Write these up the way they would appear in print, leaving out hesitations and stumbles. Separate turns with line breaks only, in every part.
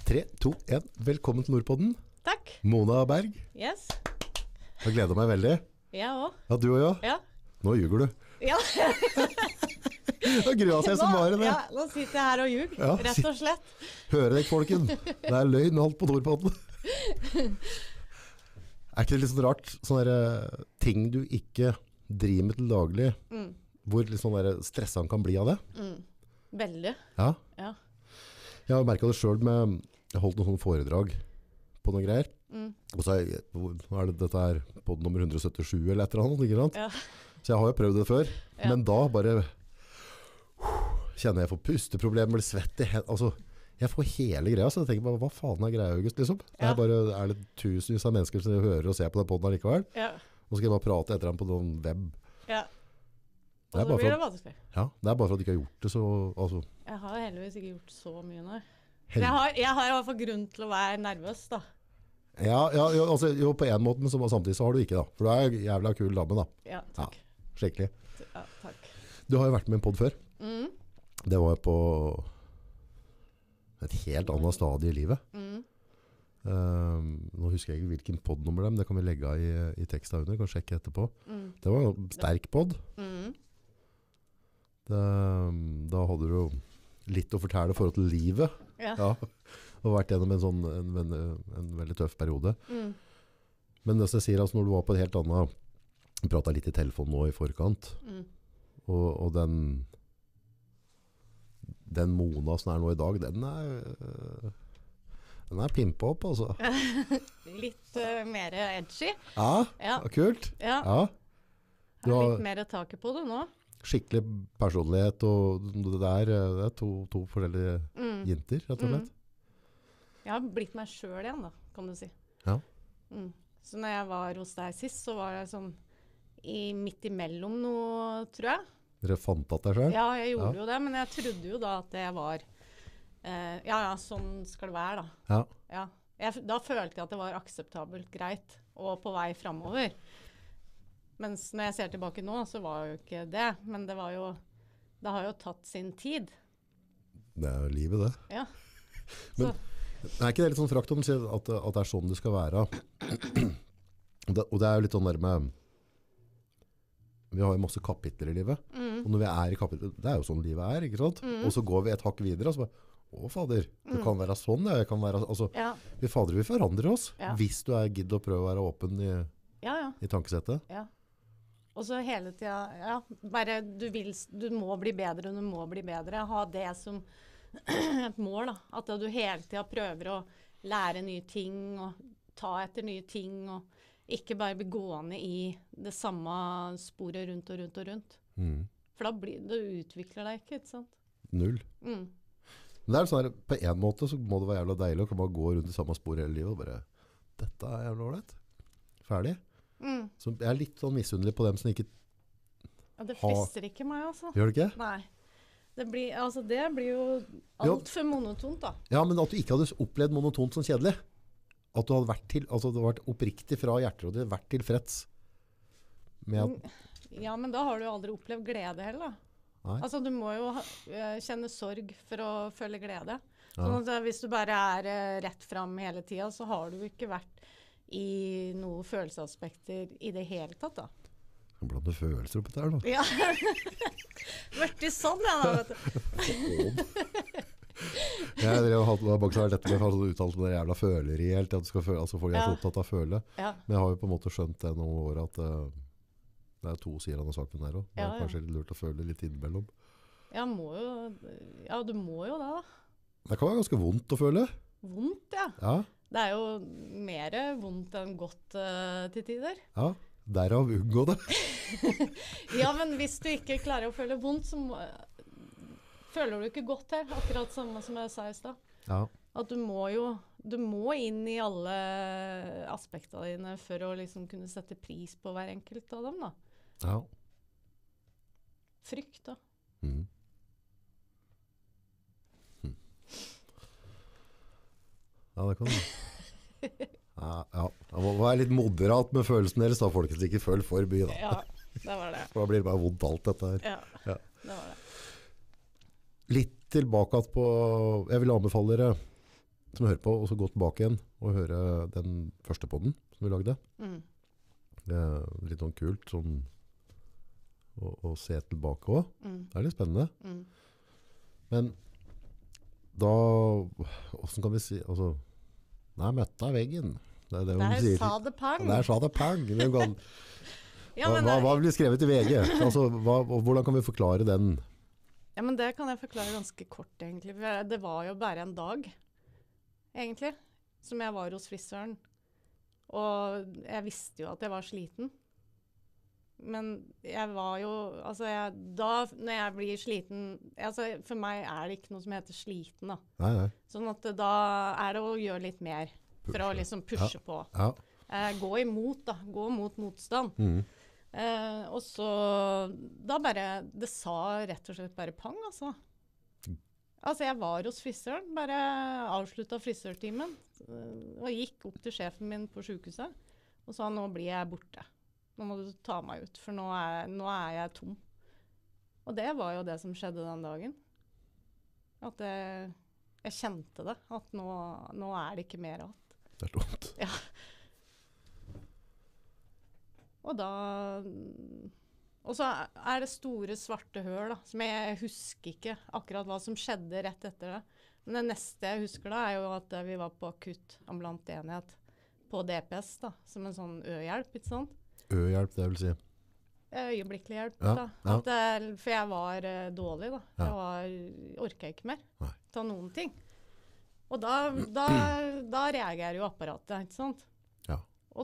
3, 2, 1. Velkommen til Nordpodden.
Takk.
Mona Berg.
Yes.
Jeg gleder meg veldig.
Jeg også.
Ja, du og jeg.
Ja.
Nå ljuger du.
Ja.
Det gruer seg som bare det.
Ja, nå sitter jeg her og ljug,
Ja,
rett og slett.
Hører deg, folken. Det er løgn alt på Nordpodden. Er ikke det litt sånn rart? Sånne der, ting du ikke driver med til daglig, hvor litt sånn der stresset kan bli av det.
Veldig.
Ja.
Ja.
Jeg har merket det selv med, jeg holdt noen sånne foredrag på noen greier. Og så er det, dette er podd nummer 177 eller et eller annet, ikke sant?
Ja.
Så jeg har jo prøvd det før,
Ja.
men da bare kjenner jeg for pusteproblemer, blir svett i hendene, altså jeg får hele greia, så jeg tenker bare, hva faen er greia, August, liksom? Det
Ja.
er det tusenvis av mennesker som hører og ser på den podden likevel,
Ja.
og så skal jeg bare prate etter dem på noen web.
Ja.
Det er
Og så
bare
blir det
for,
vanskelig.
ja, det er bare for at de ikke har gjort det, så altså,
Jeg har heldigvis ikke gjort så mye nå.
hel-
Jeg har i hvert fall grunn til å være nervøs, da.
ja, altså, jo på en måte, men samtidig så har du ikke da, for du er en jævla kul dame da,
Ja, takk.
skikkelig.
Ja, takk.
Du har jo vært med i en podd før. Det var jo på et helt annet stadie i livet. Nå husker jeg ikke hvilken poddnummer det er, men det kan vi legge av i teksten under, kan sjekke etterpå. Det var jo en sterk podd. Da hadde du jo litt å fortelle i forhold til livet.
Ja.
Ja, og vært gjennom en veldig tøff periode. Men det som jeg sier, altså når du var på et helt annet, vi pratet litt i telefon nå i forkant, og den Mona som er nå i dag, den er pimpet opp, altså.
Litt mer edgy.
Ja,
Ja.
kult.
Ja.
Ja. Du
Jeg har
har
litt mer taket på det nå.
skikkelig personlighet, og det er to forskjellige jenter, rett og slett.
Jeg har blitt meg selv igjen, da, kan du si.
Ja.
Så når jeg var hos deg sist, så var jeg sånn midt imellom noe, tror jeg.
Dere fant at deg selv?
Ja, jeg gjorde jo det, men jeg trodde jo da at det var ja, sånn skal det være, da.
Ja.
Ja. Da følte jeg at det var akseptabelt greit, og på vei fremover. Mens når jeg ser tilbake nå, så var jo ikke det. Men det har jo tatt sin tid.
Det er jo livet, det.
Ja.
Men er ikke det litt sånn frakt om at det er sånn det skal være? Og det er jo litt sånn der med, vi har jo masse kapitler i livet, og når vi er i kapitler, det er jo sånn livet er, ikke sant? Og så går vi et hakk videre, og så bare, å fader, det kan være sånn, ja, jeg kan være, altså,
Ja.
vi forandrer oss,
Ja.
hvis du er gidd å prøve å være åpen
Ja.
i tankesettet.
Ja. Og så hele tida, ja, bare du må bli bedre, du må bli bedre. Ha det som et mål, da. At du hele tida prøver å lære nye ting, og ta etter nye ting, og ikke bare bli gående i det samme sporet rundt og rundt og rundt. For da du utvikler deg ikke sant?
Null. Men det er sånn her, på en måte så må det være jævla deilig å kan bare gå rundt i samme spor hele livet, og bare, dette er jævla ålreit. Ferdig. Så jeg er litt sånn misunnelig på dem som ikke
Ja, det frister ikke meg, altså.
gjør det ikke?
Nei. Det blir jo alt for monotont, da.
Ja, men at du ikke hadde opplevd monotont som kjedelig. At du hadde vært oppriktig fra hjertet, og du hadde vært tilfreds med at,
Ja, men da har du jo aldri opplevd glede heller, da.
Nei.
Altså, du må jo kjenne sorg for å føle glede. Sånn at hvis du bare er rett fram hele tiden, så har du ikke vært i noen følelsesaspekter i det hele tatt, da.
Kan blande følelser oppi der da.
Ja. Vært i sånn, ja, da, vet du.
Jeg drev og hadde baksa dette med å uttale med det jævla føleri helt, at du skal føle, altså folk er så
Ja.
opptatt av å føle.
Ja.
Men jeg har jo på en måte skjønt det noen år at det er to sider av den saken der også. Det er
Ja, ja.
kanskje litt lurt å føle litt innimellom.
Ja, du må jo det, da.
Det kan være ganske vondt å føle.
Vondt, ja.
Ja,
Det er jo mer vondt enn godt til tider.
ja. Derav unngå det.
Ja, men hvis du ikke klarer å føle vondt, så føler du ikke godt her, akkurat samme som jeg sa i sted.
Ja.
At du må inn i alle aspektene dine for å liksom kunne sette pris på hver enkelt av dem, da.
Ja.
Frykt, da.
Ja, det kan du. Ja, ja. Det må være litt moderat med følelsen deres da, folkens. Ikke føl for mye da.
Ja, det var det.
For da blir det bare vondt alt dette her.
Ja,
Ja.
det var det.
Litt tilbake på, jeg vil anbefale dere som hører på, og så gå tilbake igjen og høre den første podden som vi lagde. Det litt sånn kult sånn, å se tilbake også. Det litt spennende. Men da, hvordan kan vi si, altså, nei, møtta veggen. Det det hun sier.
Der sa det pang.
Der sa det pang.
Ja, men
hva blir skrevet i VG? Altså, hvordan kan vi forklare den?
Ja, men det kan jeg forklare ganske kort, egentlig. Det var jo bare en dag, egentlig, som jeg var hos frisøren. Og jeg visste jo at jeg var sliten. Men jeg var jo, altså når jeg blir sliten, altså for meg det ikke noe som heter sliten da.
Nei.
Sånn at da det å gjøre litt mer, for å liksom pushe på.
Ja.
Gå imot da, gå mot motstand. Og så, da bare, det sa rett og slett bare pang, altså. Altså, jeg var hos frisøren, bare avsluttet frisørtimen, og gikk opp til sjefen min på sykehuset, og sa, nå blir jeg borte. Nå må du ta meg ut, for nå jeg tom. Og det var jo det som skjedde den dagen. At jeg kjente det, at nå det ikke mer alt.
Det dumt.
Ja. Og så det store svarte høl da, som jeg husker ikke akkurat hva som skjedde rett etter det. Men det neste jeg husker da jo at vi var på akutt ambulant enhet på DPS da, som en sånn øhjelp, ikke sant?
Øhjelp, det vil si?
Øyeblikkelig hjelp
ja,
da. For jeg var dårlig da. Jeg orket ikke mer ta noen ting. Og da reagerer jo apparatet, ikke sant?
Ja.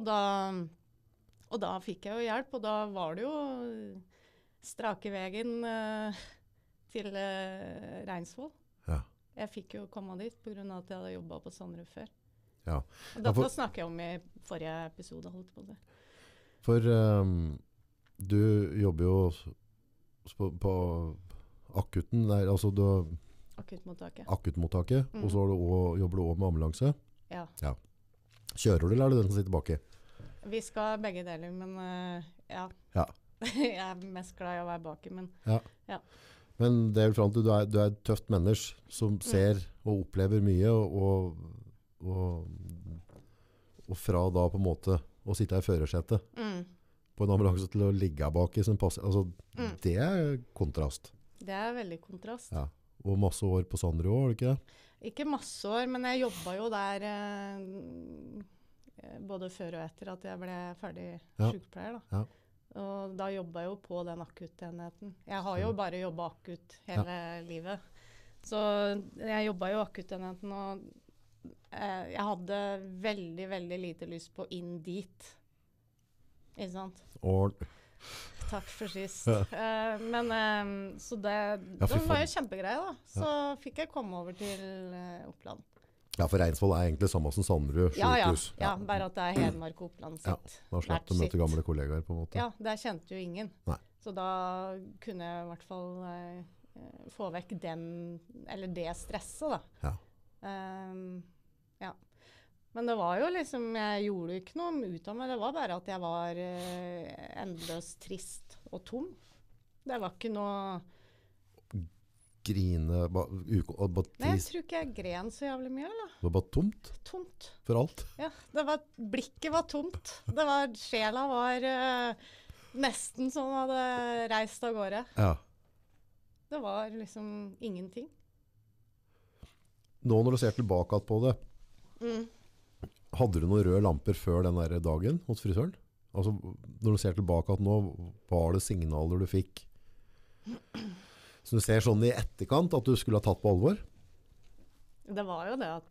Og da fikk jeg jo hjelp, og da var det jo strake veien til Reinsvoll.
Ja.
Jeg fikk jo komme dit på grunn av at jeg hadde jobbet på Sandrud før.
Ja.
Og dette snakker jeg om i forrige episode, holdt på det.
For du jobber jo på akutten, altså akuttmottaket, og så jobber du også med ambulanse.
Ja.
Kjører du, eller er det den som sitter baki?
Vi skal begge deler, men ja. Jeg mest glad i å være baki, men ja.
Men det vel frem til du et tøft menneske som ser og opplever mye, og fra da på en måte å sitte i førersetet på en ambulanse til å ligge baki som passer. Altså, det kontrast.
Det veldig kontrast.
Ja. Og masse år på Sandrud også, ikke det? Ikke
masse år, men jeg jobbet jo der både før og etter at jeg ble ferdig sykepleier da.
Ja.
Og da jobbet jeg jo på den akuttenheten. Jeg har jo bare jobbet akutt hele livet. Så jeg jobbet jo akuttenheten, og jeg hadde veldig, veldig lite lyst på inn dit. Ikke sant? Takk for sist. Men så det var jo kjempegreie da. Så fikk jeg komme over til Oppland.
Ja, for Reinsvoll egentlig samme som Sandrud sykehus.
Ja, bare at det Hedmark og Oppland sitt.
Ja, da slapp du møte gamle kollegaer på en måte.
Ja, der kjente jo ingen.
Nei.
Så da kunne jeg i hvert fall få vekk det stresset da. Ja. Men det var jo liksom, jeg gjorde jo ikke noe ut av meg, det var bare at jeg var endeløst trist og tom. Det var ikke noe...
Grine,
Nei, jeg tror ikke jeg gren så jævlig mye, eller?
Det var bare tomt?
Tomt.
For alt?
Ja, blikket var tomt. Sjela var nesten som hadde reist av gårde.
Ja.
Det var liksom ingenting.
Nå når du ser tilbake på det, hadde du noen røde lamper før den der dagen hos frisøren? Altså, når du ser tilbake nå, var det signaler du fikk? Så du ser sånn i etterkant at du skulle ha tatt på alvor?
Det var jo det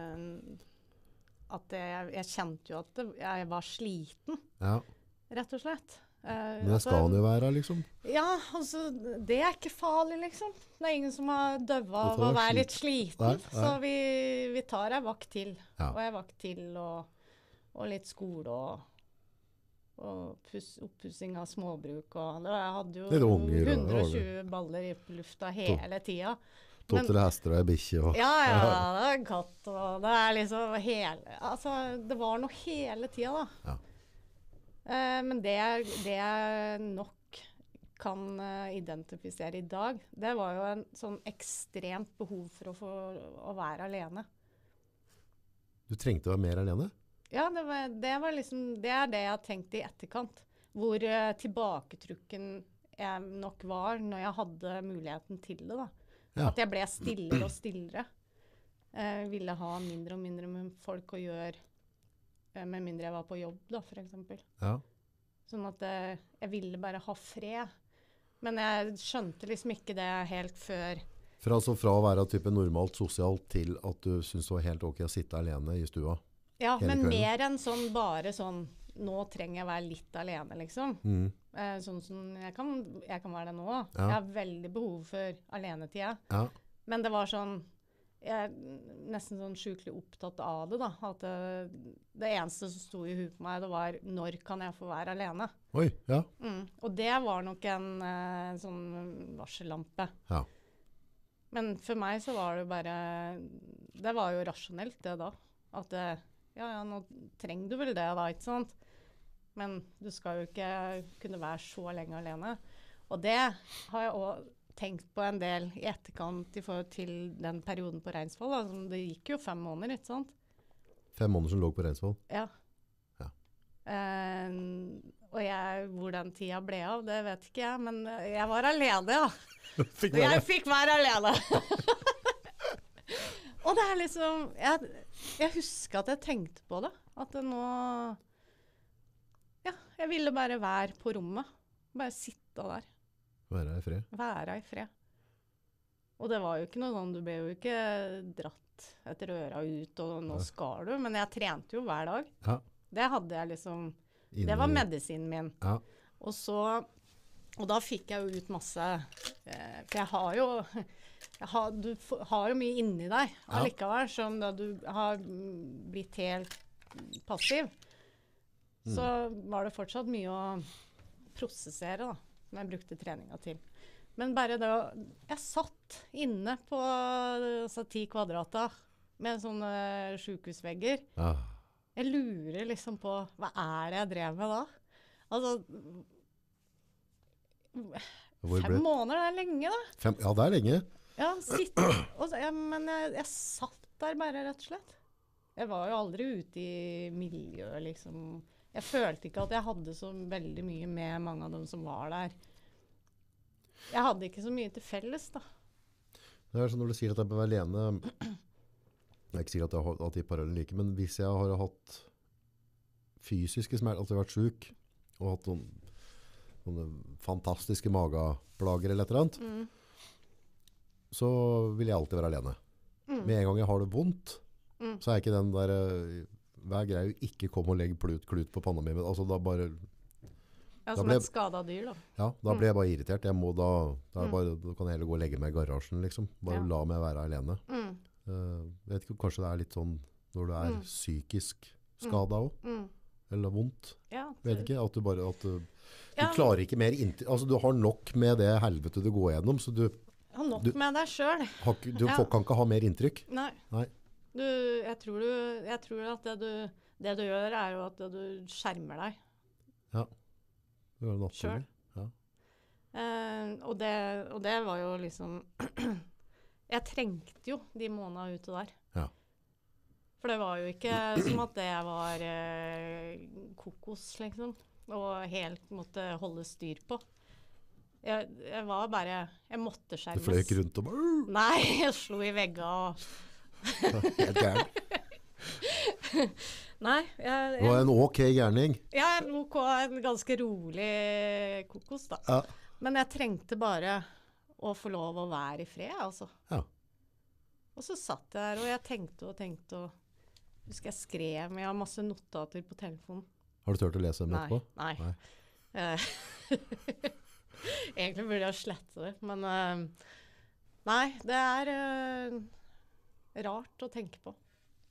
at jeg kjente jo at jeg var sliten, rett og slett.
Men det skal han jo være, liksom.
Ja, altså, det ikke farlig, liksom. Det ingen som har døvet av å være litt sliten. Nei. Så vi tar en vakt til. Og en vakt til, og litt skole, og oppussing av småbruk. Og jeg hadde jo
unger,
120 baller i lufta hele tida.
To til hester og en bikkje.
Ja, det en katt. Og det liksom altså, det var noe hele tida, da. Men det jeg nok kan identifisere i dag, det var jo en sånn ekstremt behov for å være alene.
Du trengte å være mer alene?
Ja, det var liksom, det det jeg tenkte i etterkant. Hvor tilbaketrukken jeg nok var når jeg hadde muligheten til det da.
Ja.
At jeg ble stillere og stillere. Ville ha mindre og mindre med folk å gjøre, med mindre jeg var på jobb da, for eksempel.
Ja.
Sånn at jeg ville bare ha fred. Men jeg skjønte liksom ikke det helt før.
Fra å være type normalt sosialt til at du synes det var helt ok å sitte alene i stua?
Ja,
hele
men
kvelden.
mer enn sånn, bare sånn, nå trenger jeg være litt alene, liksom. Sånn som jeg kan være det nå.
Ja.
Jeg har veldig behov for alenetida.
Ja.
Men det var sånn, jeg er nesten sånn sykelig opptatt av det da. At det eneste som sto i huet på meg, det var, når kan jeg få være alene?
Oi, ja.
Og det var nok en sånn varsellampe.
Ja.
Men for meg så var det bare, det var jo rasjonelt det da. At ja, nå trenger du vel det da, ikke sant? Men du skal jo ikke kunne være så lenge alene. Og det har jeg også tenkt på en del i etterkant i forhold til den perioden på Reinsvoll. Altså, det gikk jo 5 måneder, ikke sant?
5 måneder som lå på Reinsvoll?
Ja.
Ja.
Og hvor den tida ble av, det vet ikke jeg, men jeg var alene, ja.
Fikk
Jeg fikk være alene. Og det liksom, jeg husker at jeg tenkte på det, at det nå, ja, jeg ville bare være på rommet, bare sitte der.
Være i fred.
Være i fred. Og det var jo ikke noe sånn, du ble jo ikke dratt etter øra ut, og nå skal du, men jeg trente jo hver dag.
Ja.
Det hadde jeg liksom, det
Inni-
var medisinen min.
Ja.
Og da fikk jeg jo ut masse, for jeg har jo, du har jo mye inni deg allikevel, som da du har blitt helt passiv. Så var det fortsatt mye å prosessere da, som jeg brukte treninga til. Men bare da, jeg satt inne på 10 kvadrater med sånne sykehusvegger.
Ja.
Jeg lurer liksom på, hva det jeg drev med da? Altså, 5 måneder, det lenge da.
Ja, det lenge.
Ja, men jeg satt der bare rett og slett. Jeg var jo aldri ute i miljøet liksom. Jeg følte ikke at jeg hadde så veldig mye med mange av dem som var der. Jeg hadde ikke så mye til felles da.
Det sånn når du sier at jeg bør være alene, jeg er ikke sikkert at jeg har hatt de parallellene like, men hvis jeg har hatt fysiske smerter, altså jeg har vært syk, og hatt sånne fantastiske mageplager eller et eller annet, så vil jeg alltid være alene. Med en gang jeg har det vondt, så ikke den der, vær grei å ikke komme og legge klut på panna mi, men altså da bare...
Ja, som et skadet dyr da.
Ja, da ble jeg bare irritert. Jeg må da kan jeg heller gå og legge meg i garasjen liksom. Bare la meg være alene. Jeg vet ikke, kanskje det litt sånn når du psykisk skadet også, eller vondt.
Ja,
vet ikke, at du bare du klarer ikke mer altså du har nok med det helvete du går gjennom, så du
har nok med deg selv.
Du kan ikke ha mer inntrykk.
Nei. Jeg tror at det du gjør jo at du skjermer deg.
Ja. Det var naturlig.
Selv.
Ja.
Og det var jo liksom jeg trengte jo de månedene ute der.
Ja.
For det var jo ikke som at det var kokos liksom, og helt måtte holde styr på. Jeg var bare, jeg måtte skjermes.
Du fløy ikke rundt og bare...
Nei, jeg slo i vegga og...
Helt gæren.
Nei,
det var en ok gærning.
Ja, en ganske rolig kokos da.
Ja.
Men jeg trengte bare å få lov å være i fred, altså. Ja. Og så satt jeg der, og jeg tenkte, og husker jeg skrev, men jeg har masse notater på telefonen. Har
du tørt å lese dem etterpå?
Nei. Egentlig burde jeg slette det, men nei, det rart å tenke på.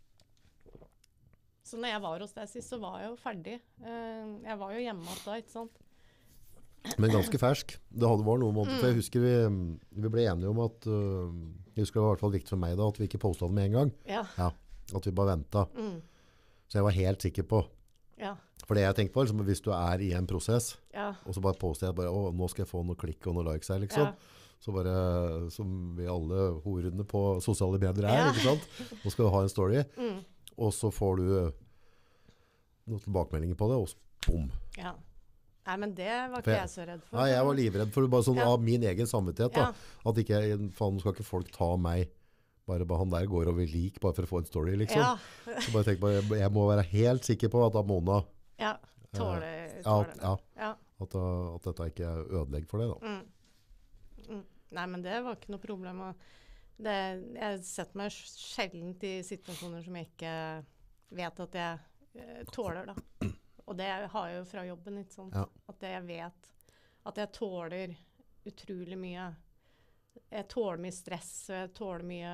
Så når jeg var hos deg sist, så var jeg jo ferdig. Jeg var jo hjemme da, ikke sant?
Men ganske fersk. Det var noen måneder, for jeg husker vi ble enige om at, jeg husker det var i hvert fall viktig for meg da, at vi ikke postet det med en gang.
Ja.
Ja, at vi bare ventet. Så jeg var helt sikker på. Ja. For det jeg tenkte på, liksom, hvis du i en prosess, og så bare poster jeg bare, nå skal jeg få noe klikk og noe likes her, liksom. Ja. Så bare, som vi alle horene på sosiale medier ikke sant? Nå skal du ha en story. og så får du noen tilbakemeldinger på det, og så boom.
Ja. Nei, men det var
For
ikke
jeg-
jeg så redd for.
Nei, jeg var livredd for bare sånn
Ja.
av min egen samvittighet da. At ikke, faen, skal ikke folk ta meg bare han der går over lik bare for å få en story, liksom.
Ja,
Så bare tenk på, jeg må være helt sikker på at Mona
ja. Tåler
ja,
det.
ja,
Ja.
at dette ikke er ødelegg for det da.
Nei, men det var ikke noe problem. Og jeg setter meg sjeldent i situasjoner som jeg ikke vet at jeg tåler, da. Og det har jeg jo fra jobben, ikke sant?
Ja.
At jeg vet at jeg tåler utrolig mye. Jeg tåler mye stress, og jeg tåler mye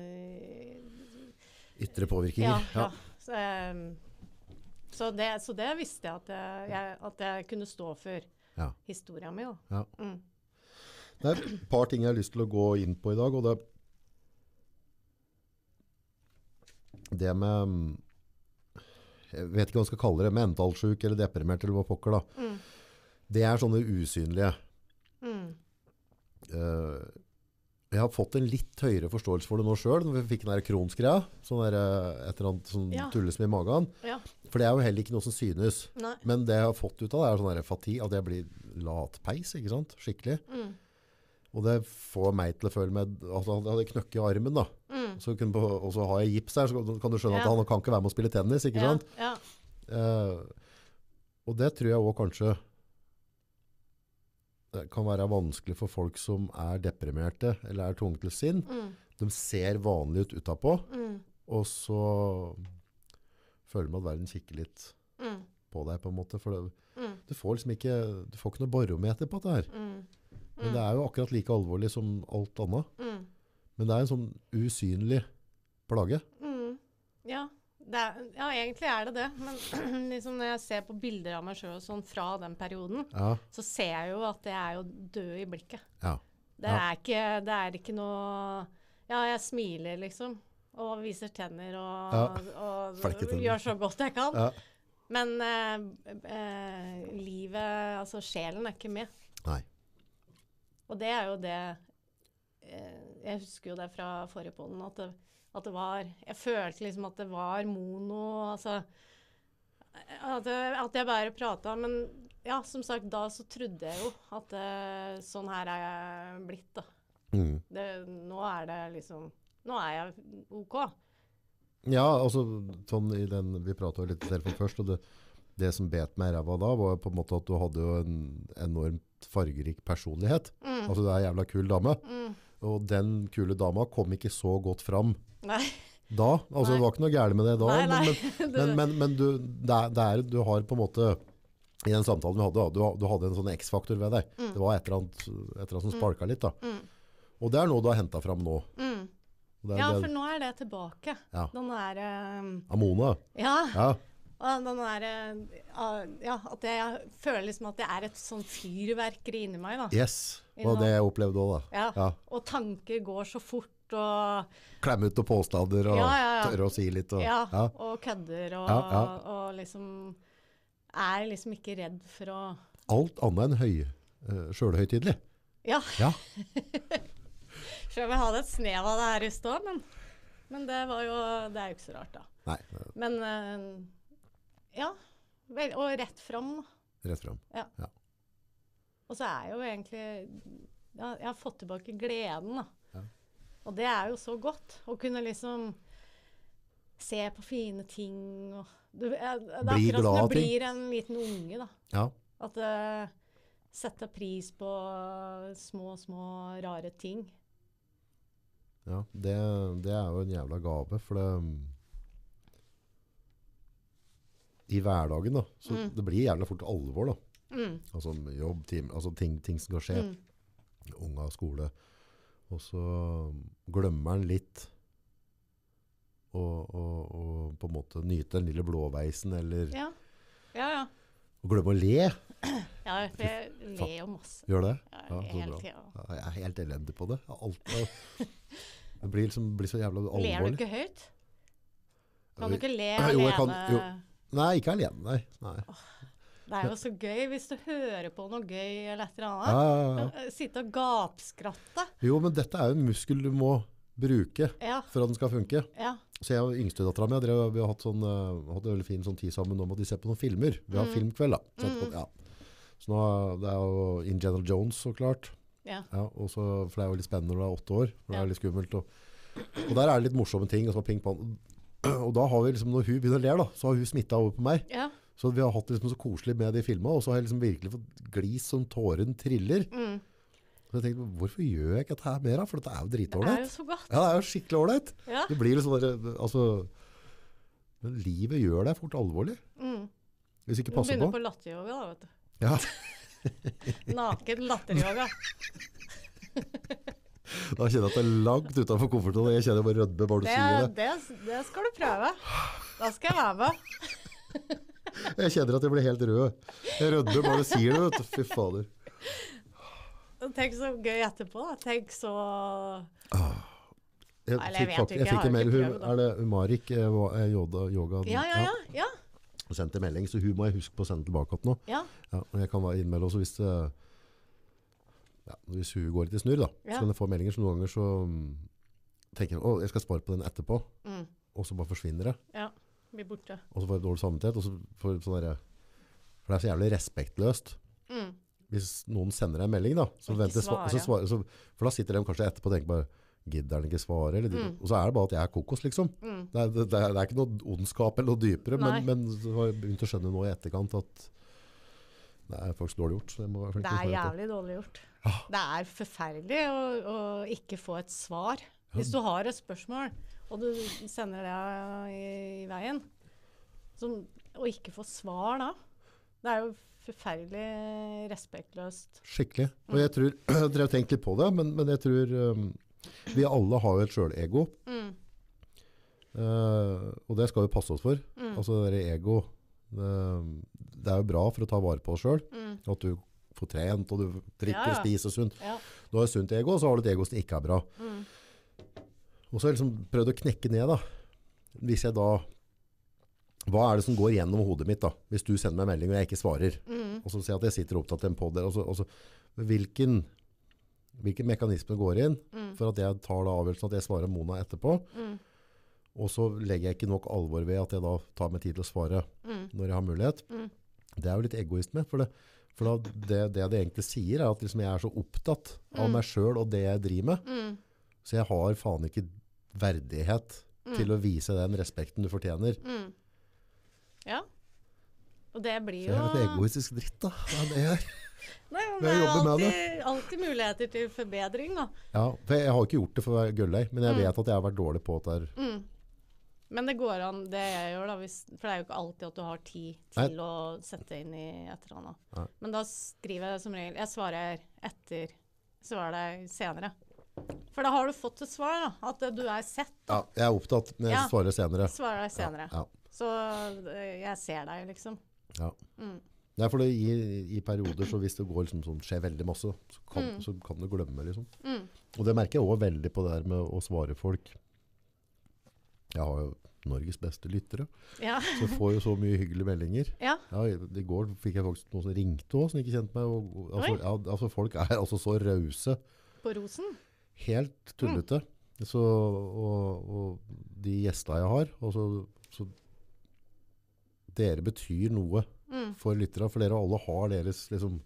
Ytre påvirkninger.
Ja. Så det visste jeg at jeg kunne stå for
Ja.
historien min. Da.
Ja.
Mm.
Det er et par ting jeg har lyst til å gå inn på i dag, og det med, jeg vet ikke hva jeg skal kalle det, mentalsjuk eller deprimert eller hva pokker da. Det er sånne usynlige. Jeg har fått en litt høyere forståelse for det nå selv, når vi fikk den der kronsgreia, sånn der, et eller annet sånn tullesm i magen.
Ja.
For det er jo heller ikke noe som synes.
Nei.
Men det jeg har fått ut av det er sånn der fatigue, at jeg blir latpeis, ikke sant? Skikkelig. Og det får meg til å føle meg, altså han hadde knøkk i armen da. Så og så har jeg gips her, så kan du skjønne at han kan ikke være med å spille tennis, ikke sant?
Ja.
Og det tror jeg også kanskje det kan være vanskelig for folk som er deprimerte eller er tvunget til sinn. De ser vanlig ut utapå, og så føler man at verden kikker litt på deg på en måte, for du får liksom ikke, du får ikke noe barometer på det her. Men det er jo akkurat like alvorlig som alt annet. Men det er en sånn usynlig plage.
Ja. Ja, egentlig er det det. Men liksom når jeg ser på bilder av meg selv sånn fra den perioden, så ser jeg jo at jeg er jo død i blikket.
Ja.
Det er ikke noe... Ja, jeg smiler liksom, og viser tenner, og gjør så godt jeg kan.
Ja.
Men livet, altså sjelen er ikke med.
Nei.
Og det er jo det... Jeg husker jo det fra forrige podden, at det var, jeg følte liksom at det var mono, altså, at jeg bare pratet, men ja, som sagt, da så trodde jeg jo at sånn her er jeg blitt da. Nå er det liksom, nå er jeg ok.
Ja, altså, sånn i den, vi pratet jo litt i telefonen først, og det som bet meg i ræva da, var på en måte at du hadde jo en enormt fargerik personlighet. Altså, du er en jævla kul dame. Og den kule dama kom ikke så godt fram.
Nei.
Da, altså det var ikke noe gærent med det da,
Nei.
men du har på en måte, i den samtalen vi hadde, du hadde en sånn X-faktor ved deg. Det var et eller annet som sparket litt da. Og det er noe du har hentet fram nå.
Ja, for nå er det tilbake.
Ja.
Den er...
Amona.
Ja. Og den er... at jeg føler liksom at det er et sånn fyrverkeri inni meg da.
Yes, og det jeg opplevde også da.
Ja, og tanker går så fort, og...
Klemme ut og påstander, og tørre å si litt.
Og kødder, og liksom... Er liksom ikke redd for å...
Alt annet enn selvhøytidelig.
Ja.
Ja.
Så jeg hadde et snev av det her i stå, men det er jo ikke så rart da.
Nei.
Men og rett frem da.
Rett frem.
Ja. Og så er jo egentlig, jeg har fått tilbake gleden da. Ja. Og det er jo så godt, å kunne liksom se på fine ting, og det er akkurat som jeg blir en liten unge da.
Ja.
At setter pris på små rare ting.
Ja, det er jo en jævla gave, for det i hverdagen da, så det blir jævla fort alvor da. Altså jobb, altså ting som skal skje. Unga, skole. Og så glemmer han litt og på en måte nyte den lille blåveisen, eller og glemmer å le.
Ja, for jeg ler jo masse.
Gjør det?
Ja, hele tiden.
Ja, jeg er helt elendig på det. Det blir så jævla alvorlig.
Ler du ikke høyt? Kan du ikke le
alene? Nei, ikke alene, nei.
Det er jo så gøy hvis du hører på noe gøy eller et eller annet. Sitte og gapskratte.
Jo, men dette er jo en muskel du må bruke
Ja,
for at den skal funke.
ja.
Så jeg og yngstedatteren min, vi har hatt hatt en veldig fin sånn tid sammen om at de ser på noen filmer. Vi har filmkveld da. Så, ja. Så nå, det er jo Indiana Jones, så klart.
Ja.
Ja, og så, for det er jo litt spennende når du er 8 år. For det
Ja.
er litt skummelt. Og der er det litt morsomme ting. Og, så ping pong. Og da har vi liksom, når hun begynner å le da, så har hun smittet over på meg.
Ja.
Så vi har hatt det liksom så koselig med de filmene, og så har jeg liksom virkelig fått glis som tåren triller. Så jeg tenkte, hvorfor gjør jeg ikke dette her mer da? For dette er jo
Det er
dritålreit.
jo så godt.
Ja, det er jo skikkelig ålreit.
Ja.
Det blir liksom bare, altså, men livet gjør deg fort alvorlig. Hvis ikke
Du
passer
begynner
på.
på latteryoga da, vet du.
Ja,
Naken latteryoga.
da kjenner jeg at det er langt utenfor komforten, og jeg kjenner bare rødme bare du sier det.
Det skal du prøve. Da skal jeg være med.
Jeg kjenner at jeg blir helt rød. Jeg rødmer bare du sier det, vet du. Fy fader.
Tenk så gøy etterpå da. Tenk så...
Jeg
Eller jeg
fikk,
vet
faktisk,
ikke,
jeg
jeg
fikk
har
en mail,
ikke
hun,
prøvd, da.
er det Umarik yoga?
Ja.
Hun sendte melding, så hun må jeg huske på å sende tilbake opp nå.
Ja.
Ja, og jeg kan være innmelde også hvis, hvis hun går litt i snurr da,
Ja.
så kan jeg få meldinger, så noen ganger så tenker jeg, jeg skal spare på den etterpå, og så bare forsvinner det,
Ja. Blir borte.
og så får jeg dårlig samvittighet, og så får jeg sånn der, for det er så jævlig respektløst. Hvis noen sender deg en melding da, så
Og ikke
venter
svare.
for da sitter de kanskje etterpå og tenker bare, gidder den ikke svare? Eller, og så er det bare at jeg er kokos, liksom. Det er ikke noe ondskap eller noe dypere, men så har jeg begynt å skjønne nå i etterkant at det er faktisk dårlig gjort. Så jeg må være flink
Det
til å
er
svare på.
jævlig dårlig gjort. Det er forferdelig å ikke få et svar. Hvis du har et spørsmål, og du sender det i veien, og ikke få svar da, det er jo forferdelig respektløst.
Skikkelig. Og jeg tror, jeg har tenkt litt på det, men jeg tror vi alle har jo et selv-ego. Og det skal vi passe oss for. Altså det der ego, det er jo bra for å ta vare på oss selv. At du får trent, og du drikker,
Ja.
spiser sunt.
Ja.
Du har et sunt ego, og så har du et ego som ikke er bra. Og så har jeg liksom prøvd å knekke ned da. Hvis jeg da, hva er det som går gjennom hodet mitt da? Hvis du sender meg en melding og jeg ikke svarer, og så ser jeg at jeg sitter opptatt til en podd der, og så hvilken mekanisme går inn for at jeg tar da avgjørelsen at jeg svarer Mona etterpå, og så legger jeg ikke nok alvor ved at jeg da tar meg tid til å svare når jeg har mulighet. Det er jo litt egoist med, for det egentlig sier er at liksom jeg er så opptatt av meg selv og det jeg driver med, så jeg har faen ikke verdighet til å vise den respekten du fortjener.
Ja. Og det blir
Så
jo...
jeg er et egoistisk dritt da. Ja, det er.
Nei, men
Men
det
jeg
er
jobber med
alltid muligheter til forbedring da.
Ja, for jeg har ikke gjort det for å være gøllei, men jeg vet at jeg har vært dårlig på det der.
Men det går an, det jeg gjør da, for det er jo ikke alltid at du har tid til å sette inn i et eller annet.
Nei.
Men da skriver jeg som regel, jeg svarer etter, svarer jeg senere. For da har du fått et svar da, at du er sett da.
Ja, jeg er opptatt, men jeg svarer senere.
Svarer jeg senere.
Ja.
Så jeg ser deg liksom.
Ja. Nei, for det, i perioder, så hvis det går liksom sånn, skjer veldig masse, så kan du glemme liksom. Og det merker jeg også veldig på det der med å svare folk. Jeg har jo Norges beste lyttere,
Ja.
så får jo så mye hyggelige meldinger.
Ja.
Ja, i går fikk jeg faktisk noen som ringte også, som ikke kjente meg.
Oi.
Altså folk er altså så rause.
På rosen.
Helt tullete. Så, og de gjestene jeg har, og så dere betyr noe for lyttere, for dere alle har deres liksom.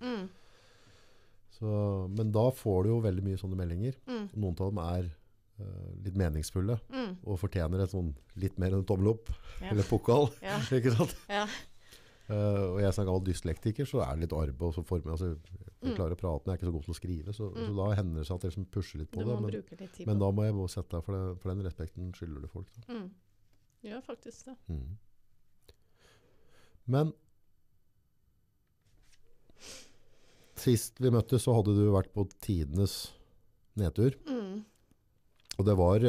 Så, men da får du jo veldig mye sånne meldinger. Noen av dem er litt meningsfulle, og fortjener et sånn litt mer enn en tommel opp, eller pokal,
Ja.
ikke sant?
Ja.
Og jeg er sånn gammel dyslektiker, så er det litt arbeid, og så altså, jeg klarer å prate, men jeg er ikke så god til å skrive, så da hender det seg at jeg liksom pusher litt på
Du
det,
må
men,
bruke litt tid
men
på
da må jeg bare sette deg for den respekten skylder du folk. Da.
det. Gjør faktisk det.
Men sist vi møttes, så hadde du vært på tidenes nedtur. Og det var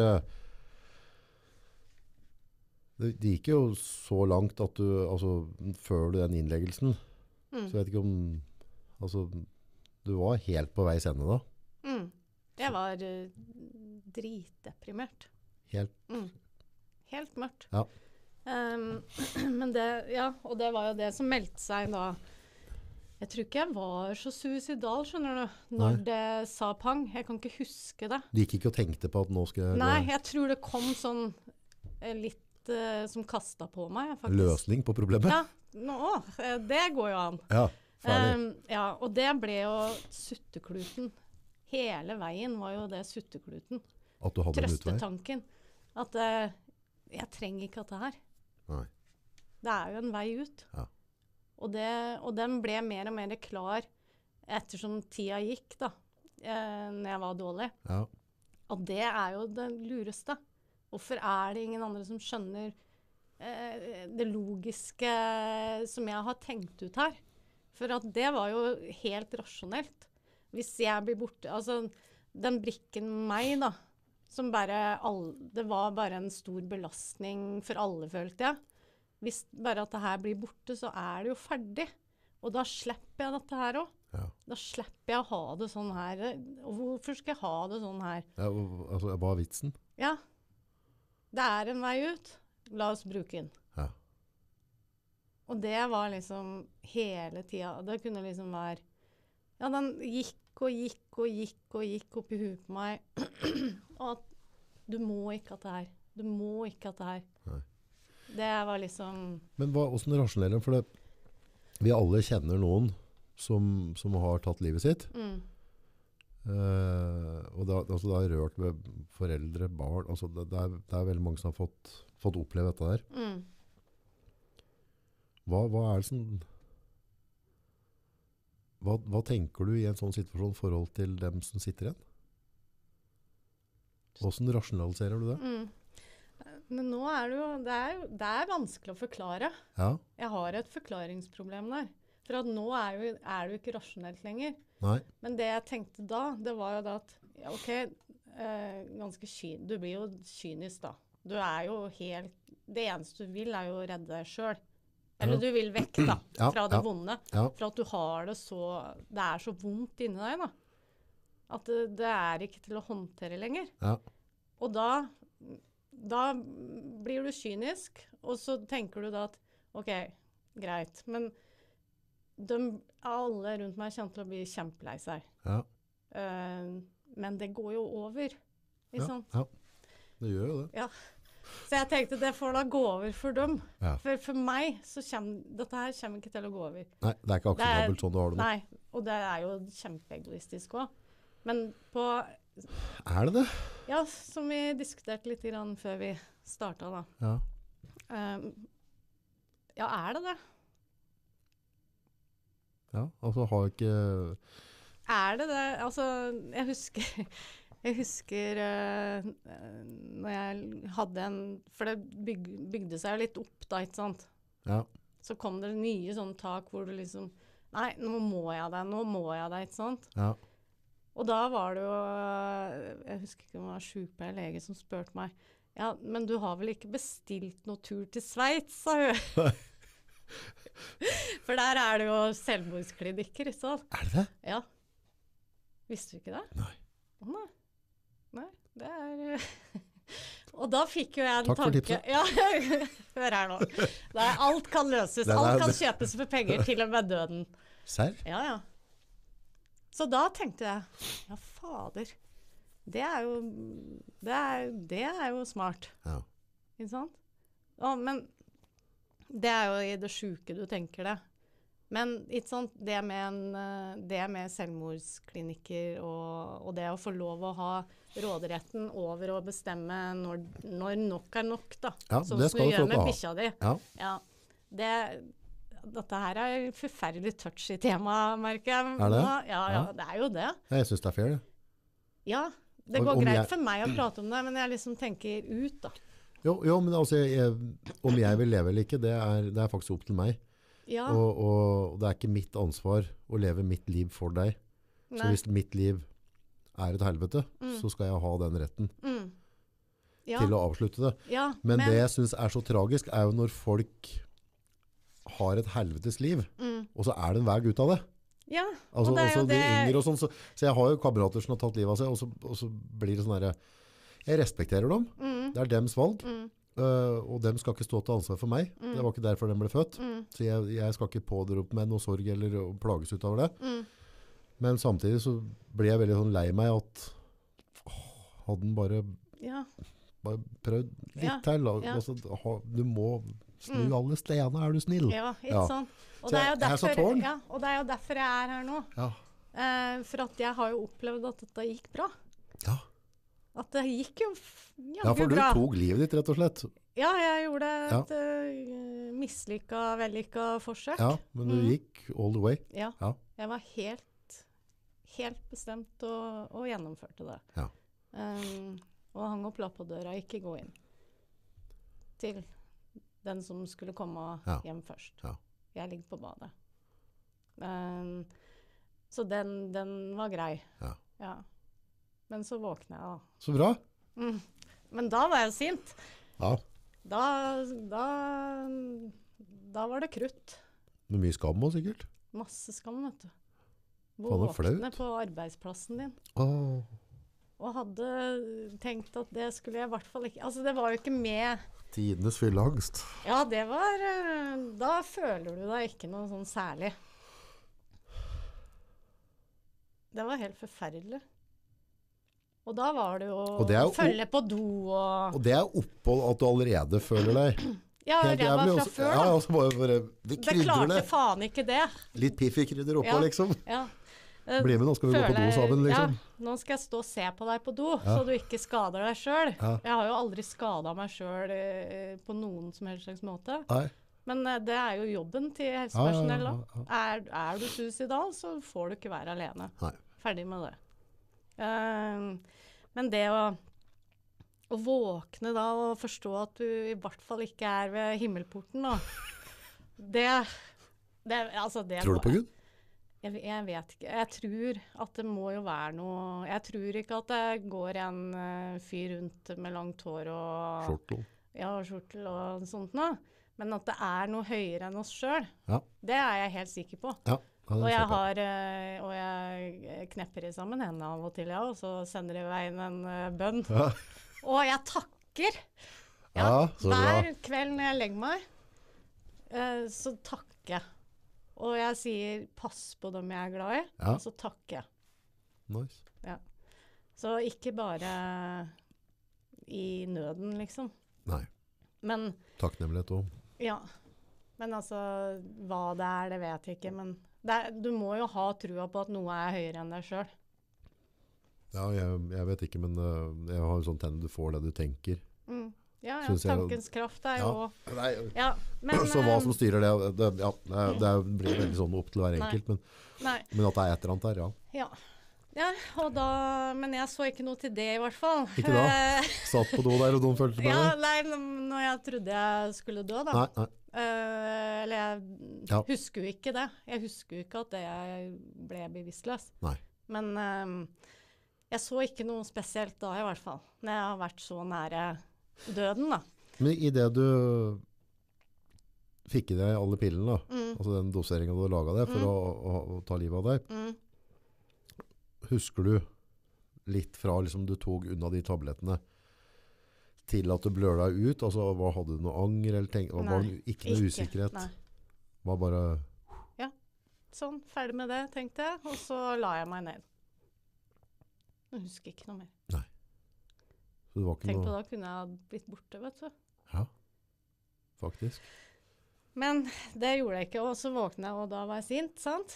det gikk jo så langt at du, altså, før du den innleggelsen, så jeg vet ikke om, altså, du var helt på veis ende da.
Jeg var dritdeprimert. Helt mørkt.
Ja.
Men det, ja, og det var jo det som meldte seg da Jeg tror ikke jeg var så suicidal, skjønner du, når
Nei.
det sa pang. Jeg kan ikke huske det.
Du gikk ikke og tenkte på at nå skal jeg
Nei, jeg tror det kom sånn litt som kastet på meg, faktisk.
løsning på problemet?
Ja, det går jo an.
Ja, ferdig.
Ja, og det ble jo suttekluten. Hele veien var jo det suttekluten.
At du hadde en utvei?
Trøstetanken. At jeg trenger ikke dette her.
Nei.
Det er jo en vei ut.
Ja.
Og den ble mer og mer klar ettersom tida gikk da, når jeg var dårlig.
Ja.
Og det er jo det lureste. Hvorfor er det ingen andre som skjønner det logiske som jeg har tenkt ut her? For at det var jo helt rasjonelt. Hvis jeg blir borte, altså den brikken meg da, som det var bare en stor belastning for alle, følte jeg. Hvis bare at det her blir borte, så er det jo ferdig. Og da slipper jeg dette her også.
Ja.
Da slipper jeg å ha det sånn her. Og hvorfor skal jeg ha det sånn her?
Ja, altså, hva er vitsen?
Ja, det er en vei ut. La oss bruke den.
Ja.
Og det var liksom hele tida. Det kunne liksom være... Ja, den gikk og gikk og gikk og gikk opp i huet på meg. Og at du må ikke at det her. Du må ikke at det her.
Nei.
Det var liksom... Men
hvordan rasjonerer den? For vi alle kjenner noen som har tatt livet sitt. Og det har rørt ved foreldre, barn. Altså det er veldig mange som har fått oppleve dette der. Hva er det som... Hva tenker du i en sånn situasjon i forhold til dem som sitter igjen? Hvordan rasjonaliserer du det?
Men nå er det jo, det er vanskelig å forklare.
Ja.
Jeg har et forklaringsproblem der. For at nå er det jo ikke rasjonelt lenger.
Nei.
Men det jeg tenkte da, det var jo da at, ja, ok, du blir jo kynisk da. Du er jo helt, det eneste du vil er jo å redde deg selv. Eller du vil vekk da, fra det vonde.
Ja.
For at du har det er så vondt inni deg da. At det er ikke til å håndtere lenger.
Ja.
Og da blir du kynisk, og så tenker du da at, ok, greit, men alle rundt meg kommer til å bli kjempelei seg.
Ja.
Men det går jo over, ikke sant?
Ja, det gjør jo det.
Ja. Så jeg tenkte, det får da gå over for dem.
Ja.
For meg, så dette her kommer ikke til å gå over.
Nei, det er ikke akseptabelt sånn du har det nå.
Nei, og det er jo kjempeegoistisk også. Men på...
Er det det?
Ja, som vi diskuterte litt grann før vi startet da.
Ja.
Ja, er det det?
Ja, altså har ikke...
Er det det? Altså, jeg husker når jeg hadde for det bygde seg jo litt opp da, ikke sant?
Ja.
Så kom det nye sånne tak hvor du liksom, nei, nå må jeg det, ikke sant?
Ja.
Og da var det jo, jeg husker ikke om det var sykepleierlege som spurte meg, ja, men du har vel ikke bestilt noe tur til Sveits, sa hun. For der er det jo selvmordsklinikker, ikke sant?
Er det det?
Ja. Visste du ikke det?
Nei.
Å, nei, det er... Og da fikk jo jeg en
Takk
tanke...
for tipset.
Ja, hør her nå. Alt kan løses, alt kan kjøpes for penger, til og med døden.
Serr?
Ja, ja. Så da tenkte jeg, ja fader, det er jo smart.
Ja.
Ikke sant? Ja, men det er jo i det syke du tenker det. Men ikke sant, det med selvmordsklinikker og det å få lov å ha råderetten over å bestemme når nok er nok da.
Ja,
sånn
det
som
skal
du
du få
gjør med
lov til å ha.
bikkja di.
Ja.
Ja, dette her er forferdelig touchy tema, merker jeg.
Er det?
Ja, det er jo det.
Jeg synes det er fair, det.
Ja, det går greit for meg å prate om det, men jeg liksom tenker ut da.
Jo, men altså, om jeg vil leve eller ikke, det er faktisk opp til meg.
Ja.
Og det er ikke mitt ansvar å leve mitt liv for deg.
Nei.
Så hvis mitt liv er et helvete, så skal jeg ha den retten til å avslutte det.
Ja,
men det jeg synes er så tragisk, er jo når folk har et helvetes liv, og så er det en vei ut av det.
Ja,
altså,
og det er jo
de yngre og sånn. Så jeg har jo kamerater som har tatt livet av seg, og så blir det sånn her, jeg respekterer dem. Det er dems valg. Og dem skal ikke stå til ansvar for meg. Det var ikke derfor de ble født. Så jeg skal ikke pådroppe meg noe sorg eller plages ut over det. Men samtidig så ble jeg veldig sånn lei meg at hadde den bare prøvd litt til. Altså, du må snu alle stedene, er du snill?
Ja, ikke sant? Og det er jo derfor jeg er her nå.
Ja.
For at jeg har jo opplevd at dette gikk bra.
Ja.
At det gikk jo
for du
bra.
tok livet ditt, rett og slett.
Ja, jeg gjorde et mislykket, vellykket forsøk.
Ja, men du gikk all the way.
Ja, jeg var helt bestemt og gjennomførte det.
Ja.
Og hang opp lapp på døra, ikke gå inn. Til den som skulle komme hjem først.
Ja.
Jeg ligger på badet. Så den var grei. Ja. Men så våkner jeg da.
Så bra.
Men da var jeg jo sint.
Ja.
Da var det krutt.
Med mye skam også, sikkert.
Masse skam, vet du.
Våkne
på arbeidsplassen din. Og hadde tenkt at det skulle jeg i hvert fall ikke... Altså, det var jo ikke med...
Tidenes fylleangst.
Ja, det var... Da føler du deg ikke noe sånn særlig. Det var helt forferdelig. Og da var det jo å følge på do og
det er opphold at du allerede føler deg.
Ja, ræva fra før da.
Ja, altså bare, vi krydrer det.
Det klarte faen ikke det.
Litt piffi-krydder oppå, liksom.
Ja.
Bli med, nå skal vi gå på do sammen, liksom.
Ja, nå skal jeg stå og se på deg på do, så du ikke skader deg selv. Ja. Jeg har jo aldri skadet meg selv på noen som helst slags måte. Nei. Men det er jo jobben til helsepersonell da. Er du suicidal, så får du ikke være alene. Nei. Ferdig med det. Men det å våkne da og forstå at du i hvert fall ikke er ved himmelporten da,
Tror du på Gud?
Jeg vet ikke. Jeg tror at det må jo være noe... Jeg tror ikke at det går en fyr rundt med langt hår og...
Skjortel.
Ja, skjortel og sånt nå. Men at det er noe høyere enn oss selv.
Ja. Det
er jeg helt sikker på.
Ja.
Og jeg knepper i sammen hendene av og til, og så sender jeg i veien en bønn. Ja. Og jeg takker. Hver kveld når jeg legger meg, så takker jeg. Og jeg sier, pass på dem jeg er glad i, og så takker jeg.
Nice.
Ja. Så ikke bare i nøden, liksom.
Nei.
Men...
Takknemlighet også.
Ja. Men altså, hva det er, det vet jeg ikke, men... du må jo ha trua på at noe er høyere enn deg selv.
Ja, jeg vet ikke, men jeg har jo sånn tenn du får det du tenker.
Ja, tankens kraft er jo...
Men, så hva som styrer det blir veldig sånn opp til hver enkelt, men at det er et eller annet der,
Ja, og da... Men jeg så ikke noe til det i hvert fall.
Ikke da? Satt på do der og noen følte med det?
Nei, når jeg trodde jeg skulle dø da.
Nei.
Eller jeg husker jo ikke det. Jeg husker jo ikke at jeg ble bevisstløs.
Nei.
Men jeg så ikke noe spesielt da i hvert fall. Når jeg har vært så nære døden da.
Men i det du fikk i deg alle pillene da, altså den doseringen du laget deg for å ta livet av deg, husker du litt fra liksom du tog unna de tablettene til at du blør deg ut? Altså, hadde du noe anger? Eller var det ikke noe usikkerhet?
Nei.
Var bare...
Ja, sånn, ferdig med det, tenkte jeg. Og så la jeg meg ned. Jeg husker ikke noe mer.
Nei. Så det var ikke
Tenk på da kunne jeg ha blitt borte, vet du.
Ja, faktisk.
Men det gjorde jeg ikke, og så våknet jeg, og da var jeg sint, sant?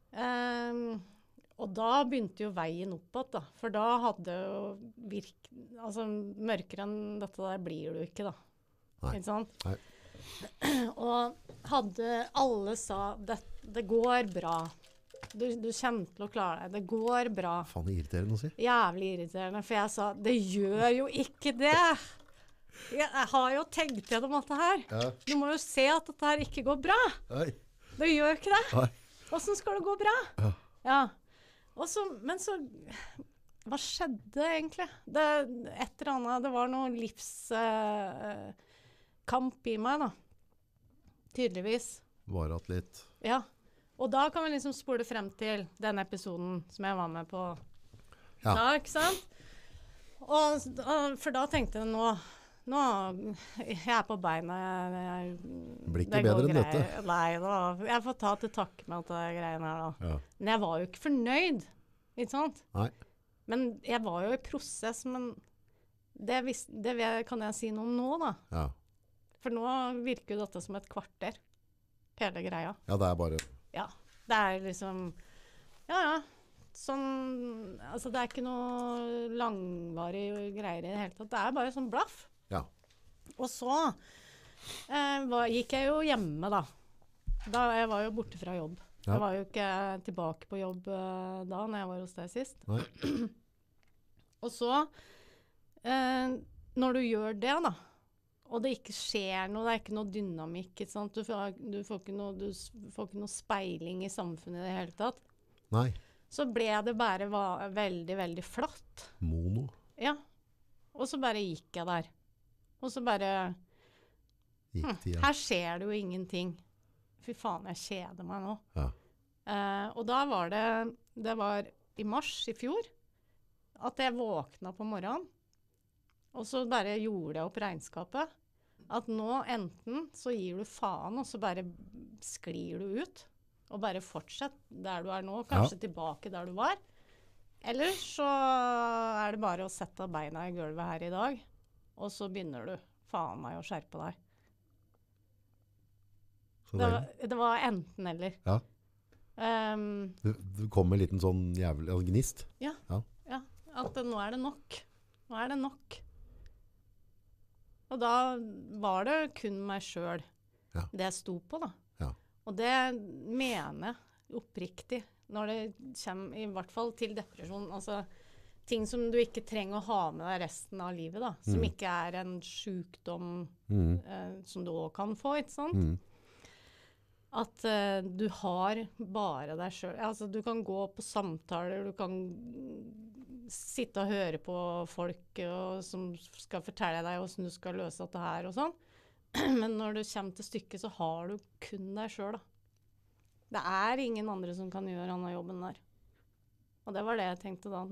Og da begynte jo veien oppåt da, for da hadde jo altså mørkere enn dette der blir du ikke da.
Nei.
Ikke sant?
Nei.
Og alle sa, det går bra. Du kommer til å klare deg, det går bra.
Faen, det er irriterende å si.
Jævlig irriterende, for jeg sa, det gjør jo ikke det. Jeg har jo tenkt gjennom dette her. Ja. Du må jo se at dette her ikke går bra. Nei. Det gjør ikke det. Nei. Hvordan skal det gå bra? Ja. Men så, hva skjedde egentlig? Et eller annet, det var noe livskamp i meg da. Tydeligvis. Varet
litt.
Ja. Og da kan vi liksom spole frem til den episoden som jeg var med på. Ja. Da, ikke sant? For da tenkte jeg, nå jeg på beina.
Blir ikke
det går
bedre enn
greit.
dette.
Nei da, jeg får ta til takke med at det er greiene her da.
Ja.
Men jeg var jo ikke fornøyd, ikke sant?
Nei.
Men jeg var jo i prosess, men kan jeg si noe om nå da.
Ja.
For nå virker jo dette som et kvarter, hele greia.
Ja, det er bare...
Ja, det er liksom, ja, sånn, altså det er ikke noe langvarig greier i det hele tatt. Det er bare sånn blaff.
Ja.
Og så gikk jeg jo hjemme da. Jeg var jo borte fra jobb.
Ja.
Jeg var jo ikke tilbake på jobb da, når jeg var hos deg sist.
Nei.
Og så, når du gjør det da, og det ikke skjer noe, det er ikke noe dynamikk, ikke sant? Du får ikke noe speiling i samfunnet i det hele tatt.
Nei.
Så ble det bare veldig, veldig flatt.
Mono.
Ja. Og så bare gikk jeg der. Og så bare,
Gikk tida.
her skjer det jo ingenting. Fy faen, jeg kjeder meg nå.
Ja.
Og da var det var i mars i fjor, at jeg våkna på morgenen, og så bare gjorde jeg opp regnskapet. At nå enten så gir du faen, og så bare sklir du ut, og bare fortsett der du er nå, kanskje tilbake der du var. Eller så er det bare å sette beina i gulvet her i dag, og så begynner du faen meg å skjerpe deg.
Så
Det var enten eller.
Ja. Du kom med en liten sånn jævlig gnist.
Ja, at nå er det nok. Nå er det nok. Og da var det kun meg selv det jeg sto på da.
Ja.
Og det mener jeg oppriktig når det kommer i hvert fall til depresjon. Altså ting som du ikke trenger å ha med deg resten av livet da. Som ikke er en sykdom som du også kan få, ikke sant? At du har bare deg selv. Altså du kan gå på samtaler, du kan sitte og høre på folk som skal fortelle deg hvordan du skal løse dette her og sånn. Men når du kommer til stykket, så har du kun deg selv da. Det er ingen andre som kan gjøre denne jobben der. Og det var det jeg tenkte da.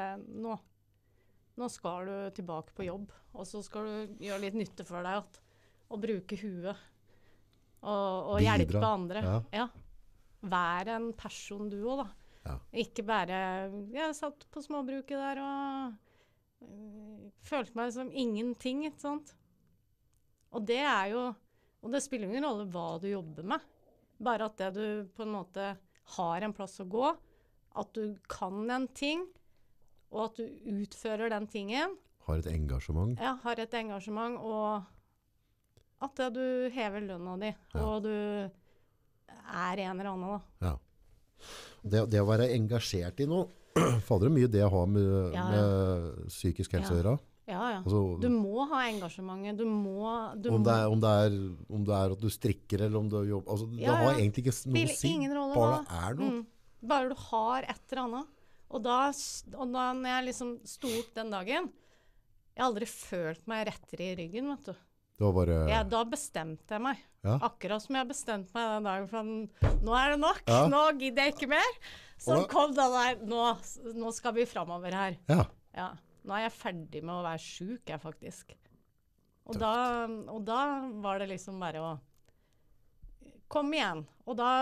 Nå skal du tilbake på jobb, og så skal du gjøre litt nytte for deg og bruke huet og hjelpe andre. Ja. Vær en person du også da. Ja. Ikke bare, jeg satt på småbruket der og følte meg som ingenting, ikke sant? Og det er jo, og det spiller ingen rolle hva du jobber med. Bare at det du på en måte har en plass å gå, at du kan en ting, og at du utfører den tingen.
Har et engasjement. Ja,
har et engasjement, og at du hever lønna di, og du er en eller annen da.
Ja. Det å være engasjert i noe, faller det mye det å ha med psykisk helse å gjøre?
Ja.
Altså,
du må ha engasjementet.
Om det er at du strikker, eller om du jobber, altså, det har egentlig ikke noe å si, bare det er noe.
Bare du har et eller annet. Og da når jeg liksom sto opp den dagen, jeg har aldri følt meg rettere i ryggen, vet du.
Det var bare...
Da bestemte jeg meg.
Ja.
Akkurat som jeg bestemte meg den dagen, for nå er det nok, nå gidder jeg ikke mer. Så kom det der, nå skal vi fremover her. Ja. Nå er jeg ferdig med å være syk, jeg faktisk. Og da var det liksom bare å komme igjen. Og da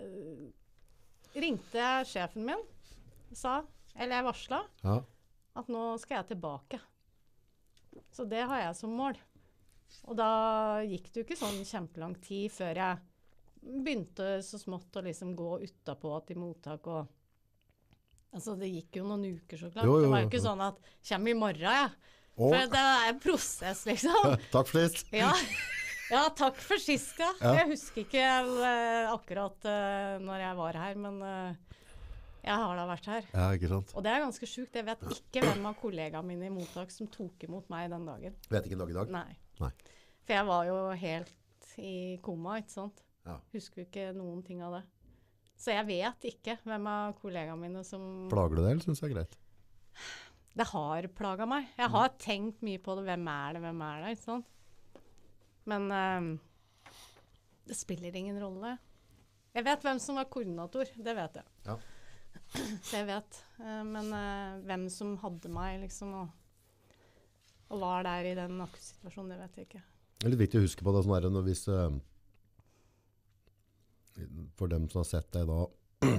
ringte jeg sjefen min, eller jeg varslet, at nå skal jeg tilbake. Så det har jeg som mål. Og da gikk det jo ikke sånn kjempelang tid før jeg begynte så smått å liksom gå utapå til mottak. Altså det gikk jo noen uker så klart. Det var jo ikke sånn at kommer i morgen, ja. For det er en prosess liksom.
Takk for sist.
Ja, takk for sist, ja. Jeg husker ikke akkurat når jeg var her, men jeg har da vært her.
Ja, ikke sant.
Og det er ganske sjukt. Jeg vet ikke hvem av kollegaene mine i mottak som tok imot meg den dagen.
Vet ikke en dag i dag?
Nei. For jeg var jo helt i koma, ikke sant? Ja. Husker jo ikke noen ting av det. Så jeg vet ikke hvem av kollegaene mine som...
Plager det, eller synes jeg er greit?
Det har plaget meg. Jeg har tenkt mye på det. Hvem er det, ikke sant? Men det spiller ingen rolle. Jeg vet hvem som var koordinator, det vet jeg. Ja. Så jeg vet. Men hvem som hadde meg, liksom, Og var der I den akkurat-situasjonen, det vet jeg ikke.
Det er litt viktig å huske på det sånn her, hvis, for dem som har sett deg da,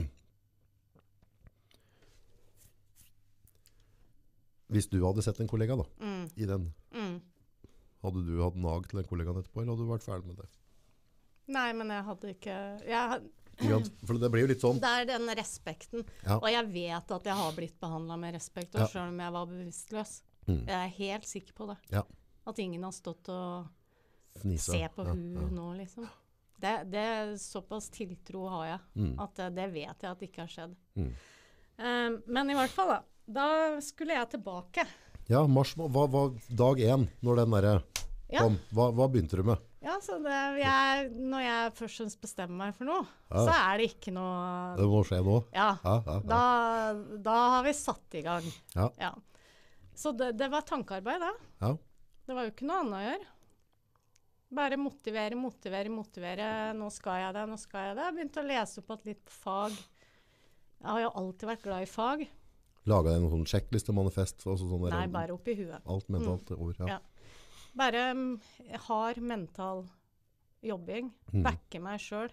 hvis du hadde sett en kollega da, I den, hadde du hatt nag til den kollegaen etterpå, eller hadde du vært ferdig med det?
Nei, men jeg hadde ikke...
For det blir jo litt sånn.
Det den respekten.
Ja.
Og jeg vet at jeg har blitt behandlet med respekt, og selv om jeg var bevisstløs. Jeg helt sikker på det.
Ja.
At ingen har stått og
Fnise.
se på hun nå, liksom. Det såpass tiltro har jeg, at det vet jeg at det ikke har skjedd. Men I hvert fall da skulle jeg tilbake.
Ja, mars, dag 1, når den der kom, hva begynte du med?
Ja, så når jeg først bestemmer meg for noe, så det ikke noe...
Det må skje nå?
Ja, da har vi satt I gang. Ja. Så det var tankearbeid da. Ja. Det var jo ikke noe annet å gjøre. Bare motivere. Nå skal jeg det. Jeg begynte å lese opp litt på fag. Jeg har jo alltid vært glad I fag.
Laget deg noen sånn sjekkliste, manifest? Sånn
Nei, bare opp I huet.
Alt mentalt over, ja.
Bare har mental jobbing. Backe meg selv.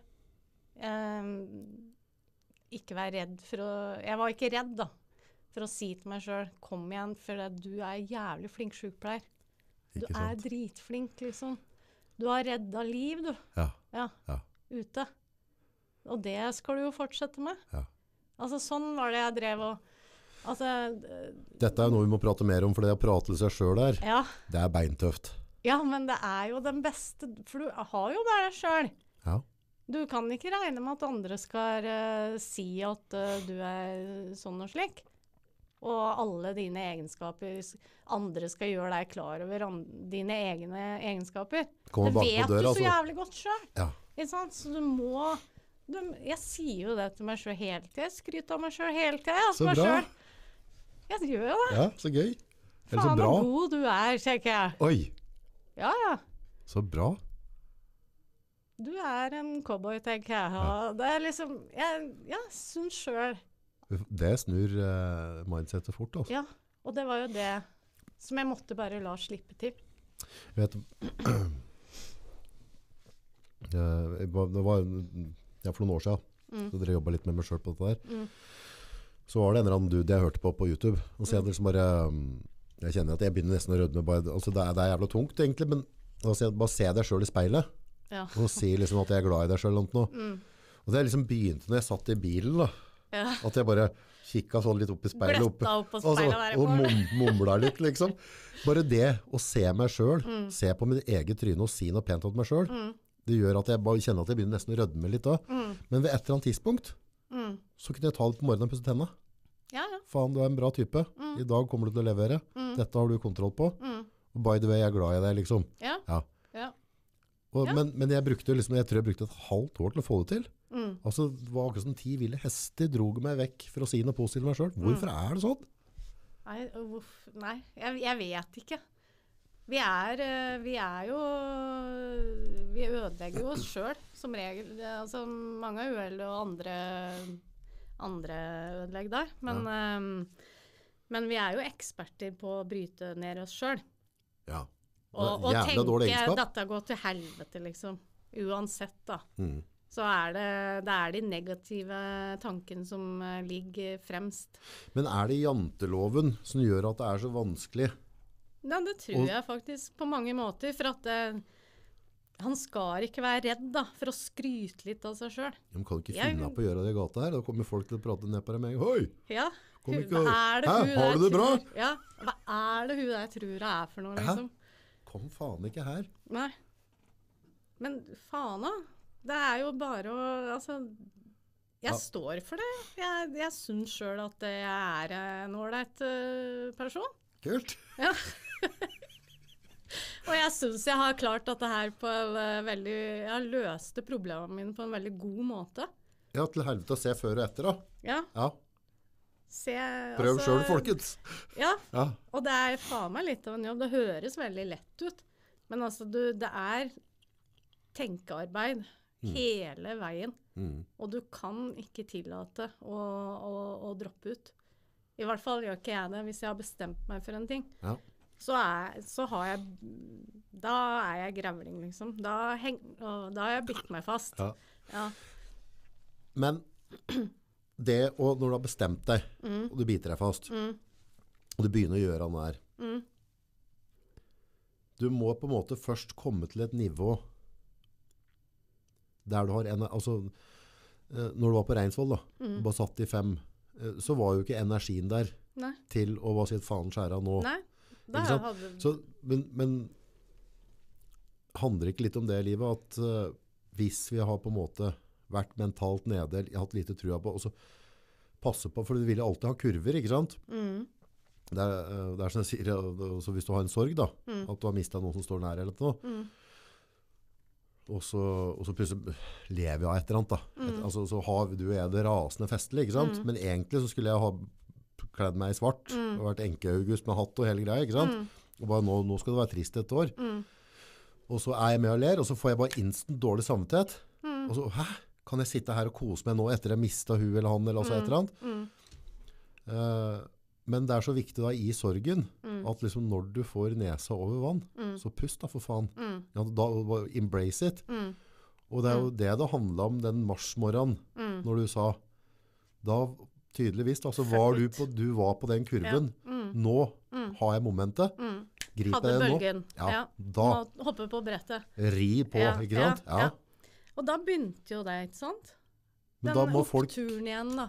Ikke være redd for å... Jeg var ikke redd da. For å si til meg selv, kom igjen, for du jævlig flink sykepleier. Du dritflink, liksom. Du har reddet liv, du. Ja. Ute. Og det skal du jo fortsette med. Ja. Altså, sånn var det jeg drev og... Altså,
dette noe vi må prate mer om, for det å prate til seg selv der, det beintøft.
Ja, men det jo den beste, for du har jo bare deg selv.
Ja.
Du kan ikke regne med at andre skal si at du sånn og slik. Og alle dine egenskaper, andre skal gjøre deg klar over dine egne egenskaper. Det vet du så jævlig godt selv. Ja. Ikke sant? Så du må... jeg sier jo det til meg selv hele tiden. Jeg skryter av meg selv hele tiden.
Så bra.
Jeg gjør det.
Ja, så gøy.
Faen, så bra. Hvor god du tenker jeg.
Oi. Ja. Så bra.
Du en cowboy, tenker jeg. Ja. Det liksom, jeg synes selv.
Det snur mindsetet fort, altså.
Ja, og det var jo det som jeg måtte bare la slippe til.
Vet du, det var for noen år siden, så dere jobbet litt med meg selv på dette der. Så var det en eller annen dude jeg hørte på YouTube, og så jeg liksom bare, jeg kjenner at jeg begynner nesten å rødme, altså det jævlig tungt egentlig, men altså, bare se deg selv I speilet, og si liksom at jeg glad I deg selv eller noe. Og det liksom begynte når jeg satt I bilen da, at jeg bare kikket sånn litt opp I speilet,
Gløtta opp på speilet der.
Og mumlet litt liksom. Bare det å se meg selv, se på mitt eget tryne og si noe pent om meg selv, det gjør at jeg bare kjenner at jeg begynner nesten å rødme litt da. Men ved et eller annet tidspunkt, så kunne jeg ta det på morgenen og pusse tennene.
Ja.
Faen, du en bra type. I dag kommer du til å levere. Dette har du kontroll på. Og by the way, jeg glad I deg, liksom. Ja. Og, men jeg brukte liksom, jeg tror jeg brukte et halvt år til å få det til. Altså, det var akkurat som 10 ville hester drog meg vekk for å si noe positivt til meg selv. Hvorfor det sånn?
Nei, jeg vet ikke. Vi jo vi ødelegger jo oss selv som regel. Altså, mange uheld og andre ødelegg der. Men vi jo eksperter på å bryte ned oss selv. Ja. Og tenke dette går til helvete, liksom. Uansett, da. Så det de negative tankene som ligger fremst. Men det janteloven som gjør at det så vanskelig? Ja, det tror jeg faktisk på mange måter, for at han skal ikke være redd da, for å skryte litt av seg selv.
De kan ikke finne på å gjøre det I gata her, da kommer folk til å prate ned på deg med. Hoi!
Ja,
har du det bra?
Ja, hva det hun der tror det for noe, liksom?
Kom faen ikke her.
Nei. Men faen da, det jo bare å, altså, jeg står for det. Jeg synes selv at jeg en ålreit person.
Kult.
Ja. Og jeg synes jeg har klart dette her på veldig, jeg har løst problemene mine på en veldig god måte.
Ja, til helvete å se før og etter da.
Ja.
Prøv altså, selv, folkens.
Ja, og det faen meg litt av en jobb. Det høres veldig lett ut. Men altså, det tenkearbeid hele veien. Og du kan ikke tillate å droppe ut. I hvert fall gjør ikke jeg det hvis jeg har bestemt meg for en ting. Ja. så har jeg da er jeg grevling, liksom. Da har jeg bitt meg fast.
Ja.
Ja.
Men det, og når du har bestemt deg, og du biter deg fast, og du begynner å gjøre han her, du må på en måte først komme til et nivå der du har altså, når du var på Reinsvoll da, og bare satt i 5, så var jo ikke energien der til å bare si et faen skjæra nå.
Nei, da hadde...
Så, men handler ikke litt om det i livet, at hvis vi har på en måte vært mentalt nede, jeg har hatt lite trua på, og så passe på, for du vil jo alltid ha kurver, ikke sant? Det er som jeg sier, så hvis du har en sorg da, at du har mistet noen som står nær eller noe, og så plutselig lever jeg et eller annet da. Altså, så har du og jeg det rasende festlig, ikke sant? Men egentlig så skulle jeg ha kledd meg i svart, og vært enke-August med hatt og hele greia, ikke sant? Og bare nå skal det være trist et år. Og så er jeg med og ler, og så får jeg bare instant dårlig samvittighet. Og så, kan jeg sitte her og kose meg nå etter jeg mistet hun eller han, eller altså et eller annet? Men det er så viktig da i sorgen, at liksom når du får nesa over vann, så pust da for faen. Ja, da embrace it. Og det er jo det handlet om den marsmorgenen, når du sa, da tydeligvis da, så var du var på den kurven. Nå har jeg momentet. Grip
hadde
det
bølgen.
nå. Ja, da.
Hoppe på brettet.
Ri på, ikke sant? Ja.
Og da begynte jo det, ikke sant?
Men
Den
da må
oppturen igjen da.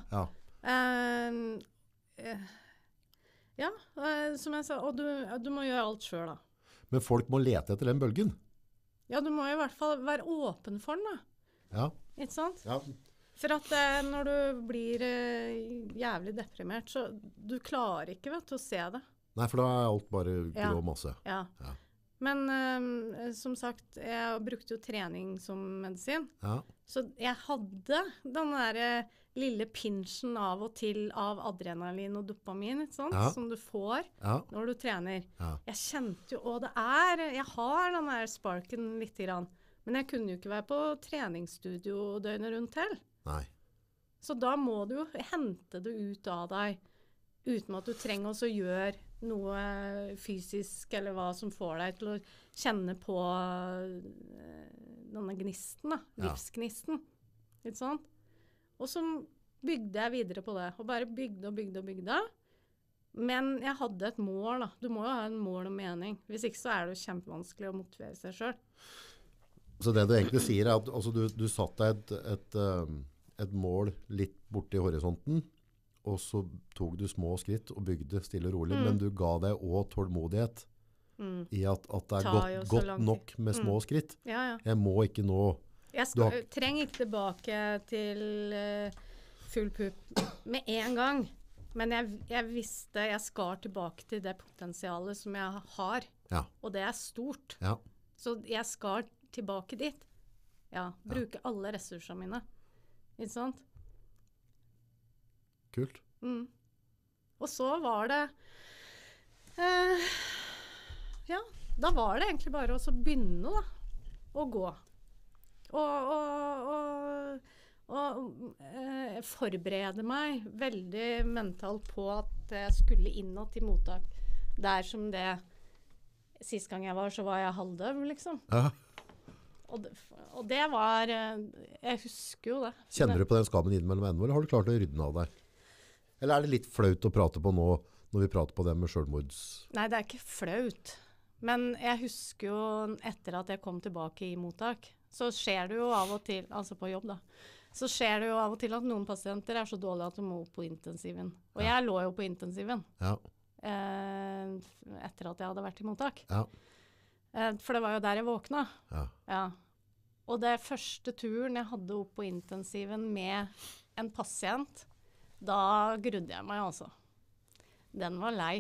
Som jeg sa, og du må gjøre alt selv da.
Men folk må lete etter den bølgen.
Ja, du må i hvert fall være åpen for den da.
Ja.
Ikke sant?
Ja.
For at når du blir jævlig deprimert, så du klarer ikke vet, å se det.
Nei, for da er alt bare grå masse.
Ja. Men som sagt, jeg brukte jo trening som medisin. Ja. Så jeg hadde den der lille pinsjen av og til av adrenalin og dopamin, ikke sant? Som du får når du trener. Ja. Jeg kjente jo, og jeg har den der sparken litt grann. Men jeg kunne jo ikke være på treningsstudio døgnet rundt til.
Nei.
Så da må du jo hente det ut av deg, uten at du trenger også gjøre noe fysisk, eller hva som får deg til å kjenne på denne gnisten da, livsgnisten. Ikke sant? Og så bygde jeg videre på det, og bare bygde. Men jeg hadde et mål da. Du må jo ha en mål og mening. Hvis ikke så er det jo kjempevanskelig å motivere seg selv.
Så det du egentlig sier er at altså, du satt deg et mål litt borte i horisonten, og så tok du små skritt og bygde stille og rolig, men du ga deg også tålmodighet i at det er godt nok med små skritt. Jeg må ikke nå...
Jeg trenger ikke tilbake til full pupp med en gang, men jeg visste jeg skal tilbake til det potensialet som jeg har, og det er stort. Så jeg skal tilbake dit. Bruke alle ressursene mine. Ikke sant?
Kult.
Og så var det da var det egentlig bare å begynne da, å gå og forberede meg veldig mentalt på at jeg skulle innåt i mottak der som det sist gang jeg var, så var jeg halvdøv liksom. Og det var jeg husker jo det.
Kjenner du på den skammen innimellom ennå, eller har du klart å rydde den av deg? Eller er det litt flaut å prate på nå, når vi prater på det med selvmords?
Nei, det er ikke flaut. Men jeg husker jo, etter at jeg kom tilbake i mottak, så skjer det jo av og til, altså på jobb da, så skjer det jo av og til at noen pasienter er så dårlige at de må på intensiven. Og jeg lå jo på intensiven. Etter at jeg hadde vært i mottak. For det var jo der jeg våkna. Og det første turen jeg hadde opp på intensiven med en pasient, da grudde jeg meg altså. Den var lei.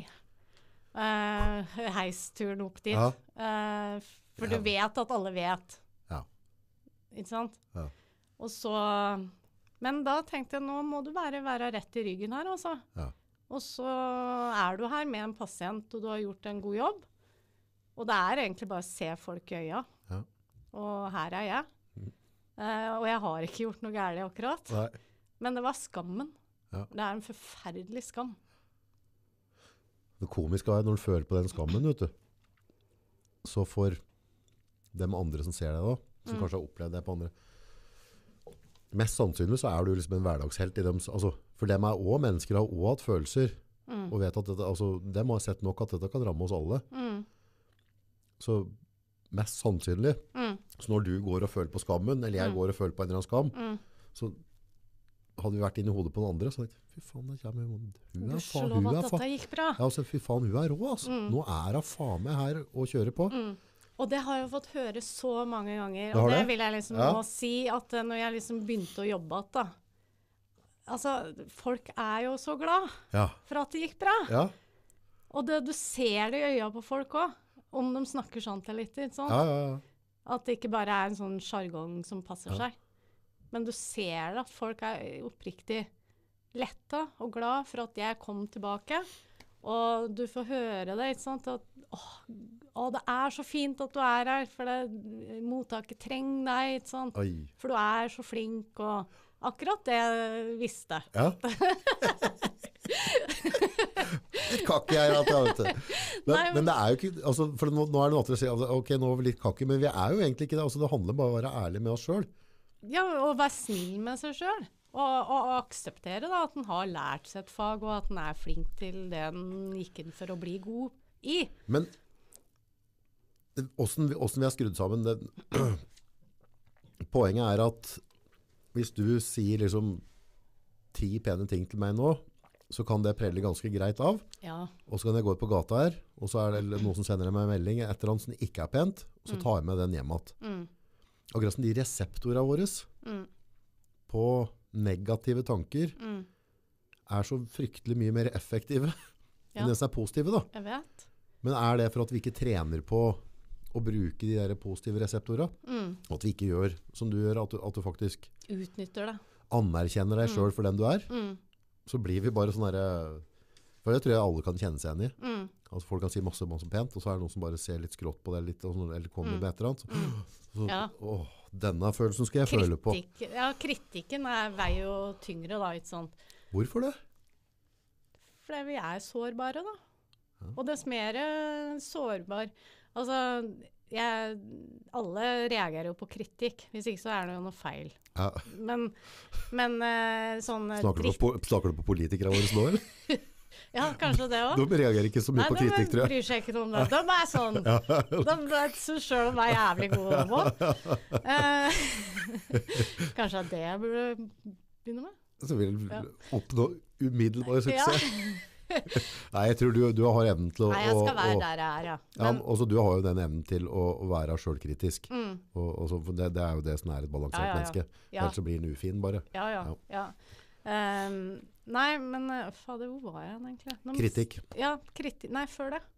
Heisturen opp dit. For du vet at alle vet. Ikke sant? Og så... Men da tenkte jeg, nå må du være rett i ryggen her altså. Og så er du her med en pasient, og du har gjort en god jobb. Og det er egentlig bare å se folk i øya. Og her er jeg. Og jeg har ikke gjort noe gærlig akkurat. Men det var skammen. Det er en forferdelig skam.
Det komiske er når du føler på den skammen, vet du, så for dem andre som ser deg da, som kanskje har opplevd det på andre, mest sannsynlig så er du liksom en hverdagshelt i dem, altså, for dem er også mennesker, har også hatt følelser, og vet at dette, altså, dem har sett nok at dette kan ramme oss alle. Så mest sannsynlig, så når du går og føler på skammen, eller jeg går og føler på en eller annen skam, så hadde vi vært inne i hodet på den andre, så tenkte fy faen, det kommer hun er
dette gikk bra.
Ja, altså, fy faen, hun er rå, altså. Nå er hun faen meg her og kjører på.
Og det har jeg fått høre så mange ganger,
Det har
og det
det?
vil jeg liksom nå si, at når jeg liksom begynte å jobbe at da, altså, folk er jo så glad
Ja,
for at det gikk bra.
ja,
Og det, du ser det i øya på folk også, om de snakker sant eller ikke, sånn.
ja.
At det ikke bare er en sånn jargong som passer seg. Men du ser det, at folk er oppriktig letta og glad for at jeg kom tilbake. Og du får høre det, ikke sant? At, det er så fint at du er her, for det, mottaket trenger deg, ikke sant?
Oi.
For du er så flink, og akkurat det visste.
Ja. Et kakk jeg har hatt, vet du. Men det er jo ikke, altså, for nå er det noe til å si, altså, ok, nå er vi litt kakk, men vi er jo egentlig ikke det, altså, det handler bare om å være ærlig med oss selv.
Ja, og være snill med seg selv. Og akseptere da, at den har lært seg et fag, og at den er flink til det den gikk inn for å bli god i.
Men hvordan vi har skrudd sammen, poenget er at hvis du sier liksom 10 pene ting til meg nå, så kan det prelle ganske greit av.
Ja.
Og så kan jeg gå ut på gata her, og så er det noen som sender meg en melding etter han som ikke er pent, så tar jeg med den hjem igjen. Akkurat som de reseptorene våre på negative tanker er så fryktelig mye mer effektive enn det som er positive da.
Jeg vet.
Men er det for at vi ikke trener på å bruke de der positive reseptorene? At vi ikke gjør som du gjør, at du faktisk
Utnytter det.
anerkjenner deg selv for den du er? Så blir vi bare sånn der, for det tror jeg alle kan kjenne seg igjen i. Altså folk kan si masse pent, og så er det noen som bare ser litt skrått på det, litt, eller kommer med et eller annet. Så, denne følelsen skal jeg føle på.
Ja, kritikken veier jo tyngre da, ikke sant?
Hvorfor det?
Fordi vi er sårbare da. Og dess mer sårbar. Altså, alle reagerer jo på kritikk, hvis ikke så er det jo noe feil.
Ja.
Men sånn...
Snakker du på politikere våre nå, eller?
Ja, kanskje det også.
De reagerer ikke så mye på kritikk, tror jeg.
Nei, de bryr seg ikke om det. De er sånn. De vet så selv om de er jævlig gode på. Kanskje det jeg burde begynne med?
Så vil oppnå umiddelbar suksess. Nei, jeg tror du har evnen til å...
Nei, jeg skal være der jeg er, ja.
Men, også du har jo den evnen til å være selvkritisk. Og så, det er jo det som er et balansert menneske. Ellers så blir den ufin bare.
Ja. Nei, men fader, hvor var jeg egentlig?
Kritikk.
Ja, kritikk. Nei, før det.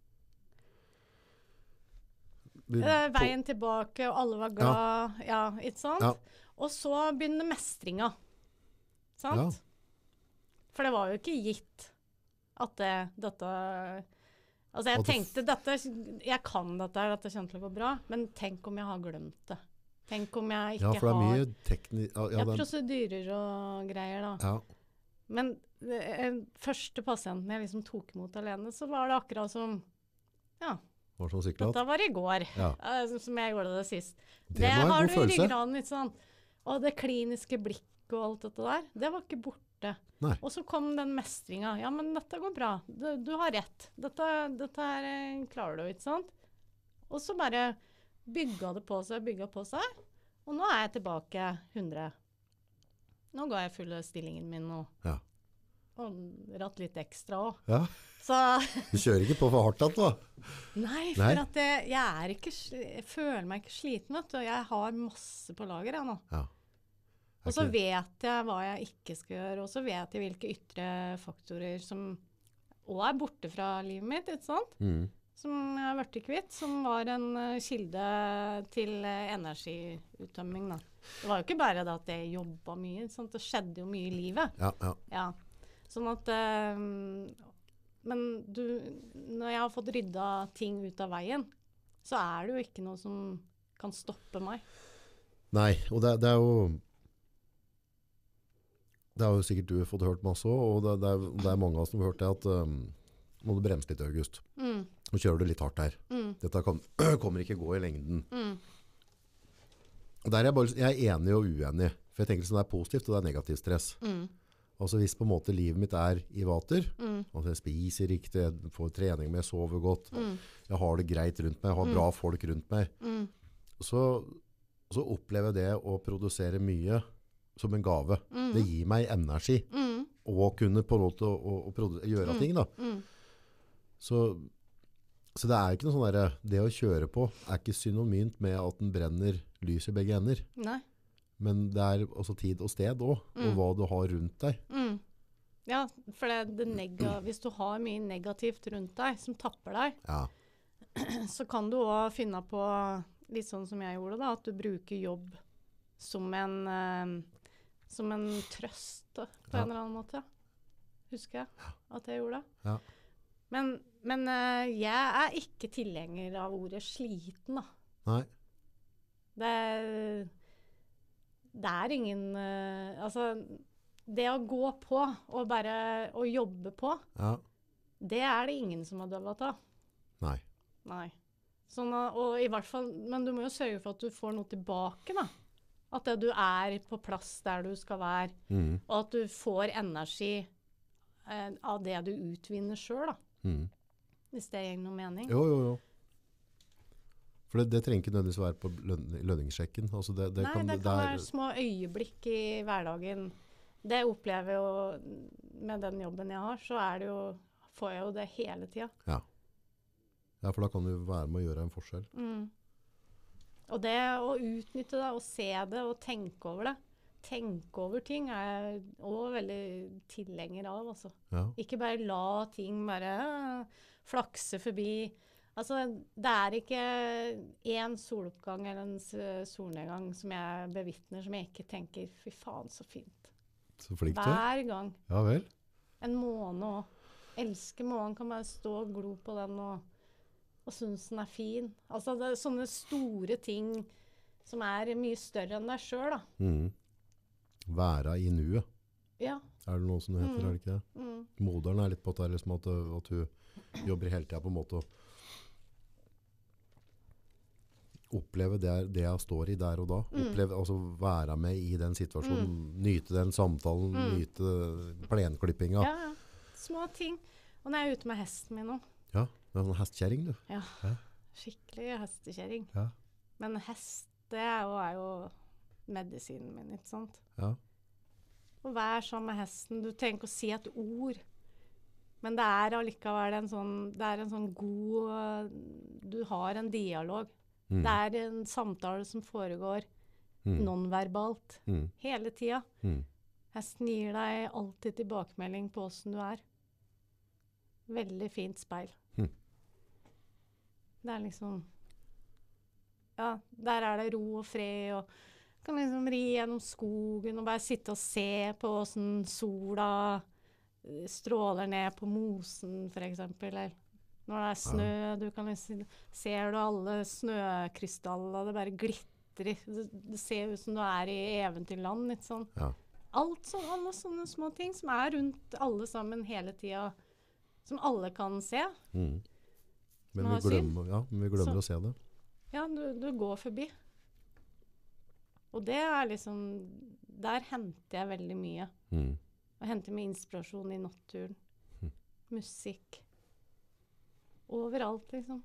Veien tilbake, og alle var glad. Ja, ikke sant? Ja. Og så begynner mestringa. Sant? Ja. For det var jo ikke gitt at dette... Altså, jeg tenkte, jeg kan dette kommer til å gå bra, men tenk om jeg har glemt det. Tenk om jeg ikke har...
Ja, for det er mye teknisk...
prosedyrer og greier da.
Ja.
Men første pasienten jeg liksom tok imot alene, så var det akkurat som,
var sånn dette
var i går, som jeg gjorde det sist.
Det har du i
ryggraden, ikke sant? Og det kliniske blikket og alt dette der, det var ikke borte.
Nei.
Og så kom den mestringa. Ja, men dette går bra. Du har rett. Dette her klarer du, ikke sant? Og så bare bygget på seg. Og nå er jeg tilbake 100. Nå går jeg full stillingen min og ratt litt ekstra også.
Ja.
Så
du kjører ikke på for hardt da?
Nei, for at jeg føler meg ikke sliten, vet du. Jeg har masse på lager nå. Ja. Og så vet jeg hva jeg ikke skal gjøre, og så vet jeg hvilke ytre faktorer som også er borte fra livet mitt, ikke sant? Som jeg har vært kvitt, som var en kilde til energiuttømming da. Det var jo ikke bare det at jeg jobbet mye, sånn, det skjedde jo mye i livet. Ja. Sånn at, men når jeg har fått ryddet ting ut av veien, så er det jo ikke noe som kan stoppe meg.
Nei, og det er jo sikkert du har fått hørt masse også, og det er mange av oss som har hørt det at må du bremse litt i august.
Mm.
Og kjører du litt hardt her.
Mm.
Dette kommer ikke gå i lengden.
Mm.
Og der er jeg er enig og uenig. For jeg tenker sånn det er positivt, og det er negativt stress.
Mm.
Altså hvis på en måte livet mitt er i vater,
Mm.
altså jeg spiser riktig, jeg får trening med, jeg sover godt,
Mm.
jeg har det greit rundt meg, jeg har bra folk rundt meg,
Mm.
så opplever jeg det å produsere mye som en gave.
Mm.
Det gir meg energi,
Mm.
og kunne på en måte gjøre ting da.
Mm.
Så det er ikke noe sånn der, det å kjøre på er ikke synonymt med at den brenner lys i begge ender.
Nei.
Men det er også tid og sted også, og hva du har rundt deg.
Mm. Ja, for hvis du har mye negativt rundt deg som tapper deg,
Ja,
så kan du også finne på, litt sånn som jeg gjorde da, at du bruker jobb som en trøst på
Ja.
en eller annen måte. Husker jeg at jeg gjorde det.
ja,
Men jeg er ikke tilhenger av ordet sliten da.
nei,
Det er ingen altså, det å gå på og bare å jobbe på,
ja,
det er det ingen som har døvet av.
nei.
Nei. Sånn, og i hvert fall, men du må jo sørge for at du får noe tilbake da. At du er på plass der du skal være,
Mhm,
og at du får energi av det du utvinner selv da.
mhm.
Hvis det gir noe mening.
Jo. For det trenger ikke nødvendigvis være på lønningssjekken. Altså
Nei, det kan være små øyeblikk i hverdagen. Det opplever jeg jo med den jobben jeg har, så får jeg jo det hele tiden.
Ja, for da kan du være med å gjøre en forskjell.
Mm. Og det å utnytte det, og se det, og tenke over det. Tenke over ting er jeg også veldig tilhenger av, altså.
Ja,
Ikke bare la ting bare flakse forbi. Altså, det er ikke en soloppgang eller en solnedgang som jeg bevitner, som jeg ikke tenker, fy faen, så fint.
så flink du er.
Hver gang.
Ja vel.
En måne også. Elsker månen, kan bare stå og glo på den og synes den er fin. Altså, det er sånne store ting som er mye større enn deg selv, da.
Mhm. Være i nuet.
Ja.
Er det noe som det heter, er det ikke det?
Mm.
Moderen er litt på det, liksom at du jobber hele tiden på en måte å oppleve det jeg står i der og da. Oppleve, altså være med i den situasjonen, nyte den samtalen, nyte plenklippinga.
Ja. Små ting. Og når jeg er ute med hesten min nå,
Ja, du er sånn hestkjæring du.
ja,
Ja.
skikkelig hestekjæring.
Ja,
Men hest, det er jo medisinen min, ikke sant?
ja,
Å være sammen med hesten, du trenger ikke å si et ord, men det er allikevel en sånn god, du har en dialog. Det er en samtale som foregår nonverbalt hele tida. Hesten gir deg alltid tilbakemelding på hvordan du er. Veldig fint speil. Det er liksom, ja, der er det ro og fred, og kan liksom ri gjennom skogen og bare sitte og se på hvordan sola stråler ned på mosen, for eksempel. Eller når det er snø, du kan liksom, ser du alle snøkrystaller, det bare glitrer. Det ser ut som du er i eventyrland, litt sånn.
ja.
Alle sånne små ting som er rundt alle sammen hele tida, som alle kan se.
Men
Som
vi
har syn.
glemmer å se det.
Ja, du går forbi. Og det er liksom, der henter jeg veldig mye. Jeg henter mye inspirasjon i naturen. Musikk. Overalt, liksom.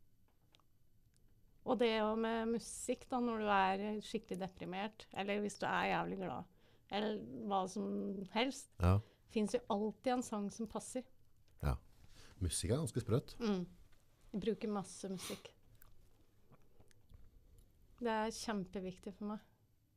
Og det jo med musikk da, når du er skikkelig deprimert, eller hvis du er jævlig glad, eller hva som helst,
Ja,
finnes jo alltid en sang som passer.
ja. Musikk er ganske sprøtt.
Jeg bruker masse musikk. Det er kjempeviktig for meg.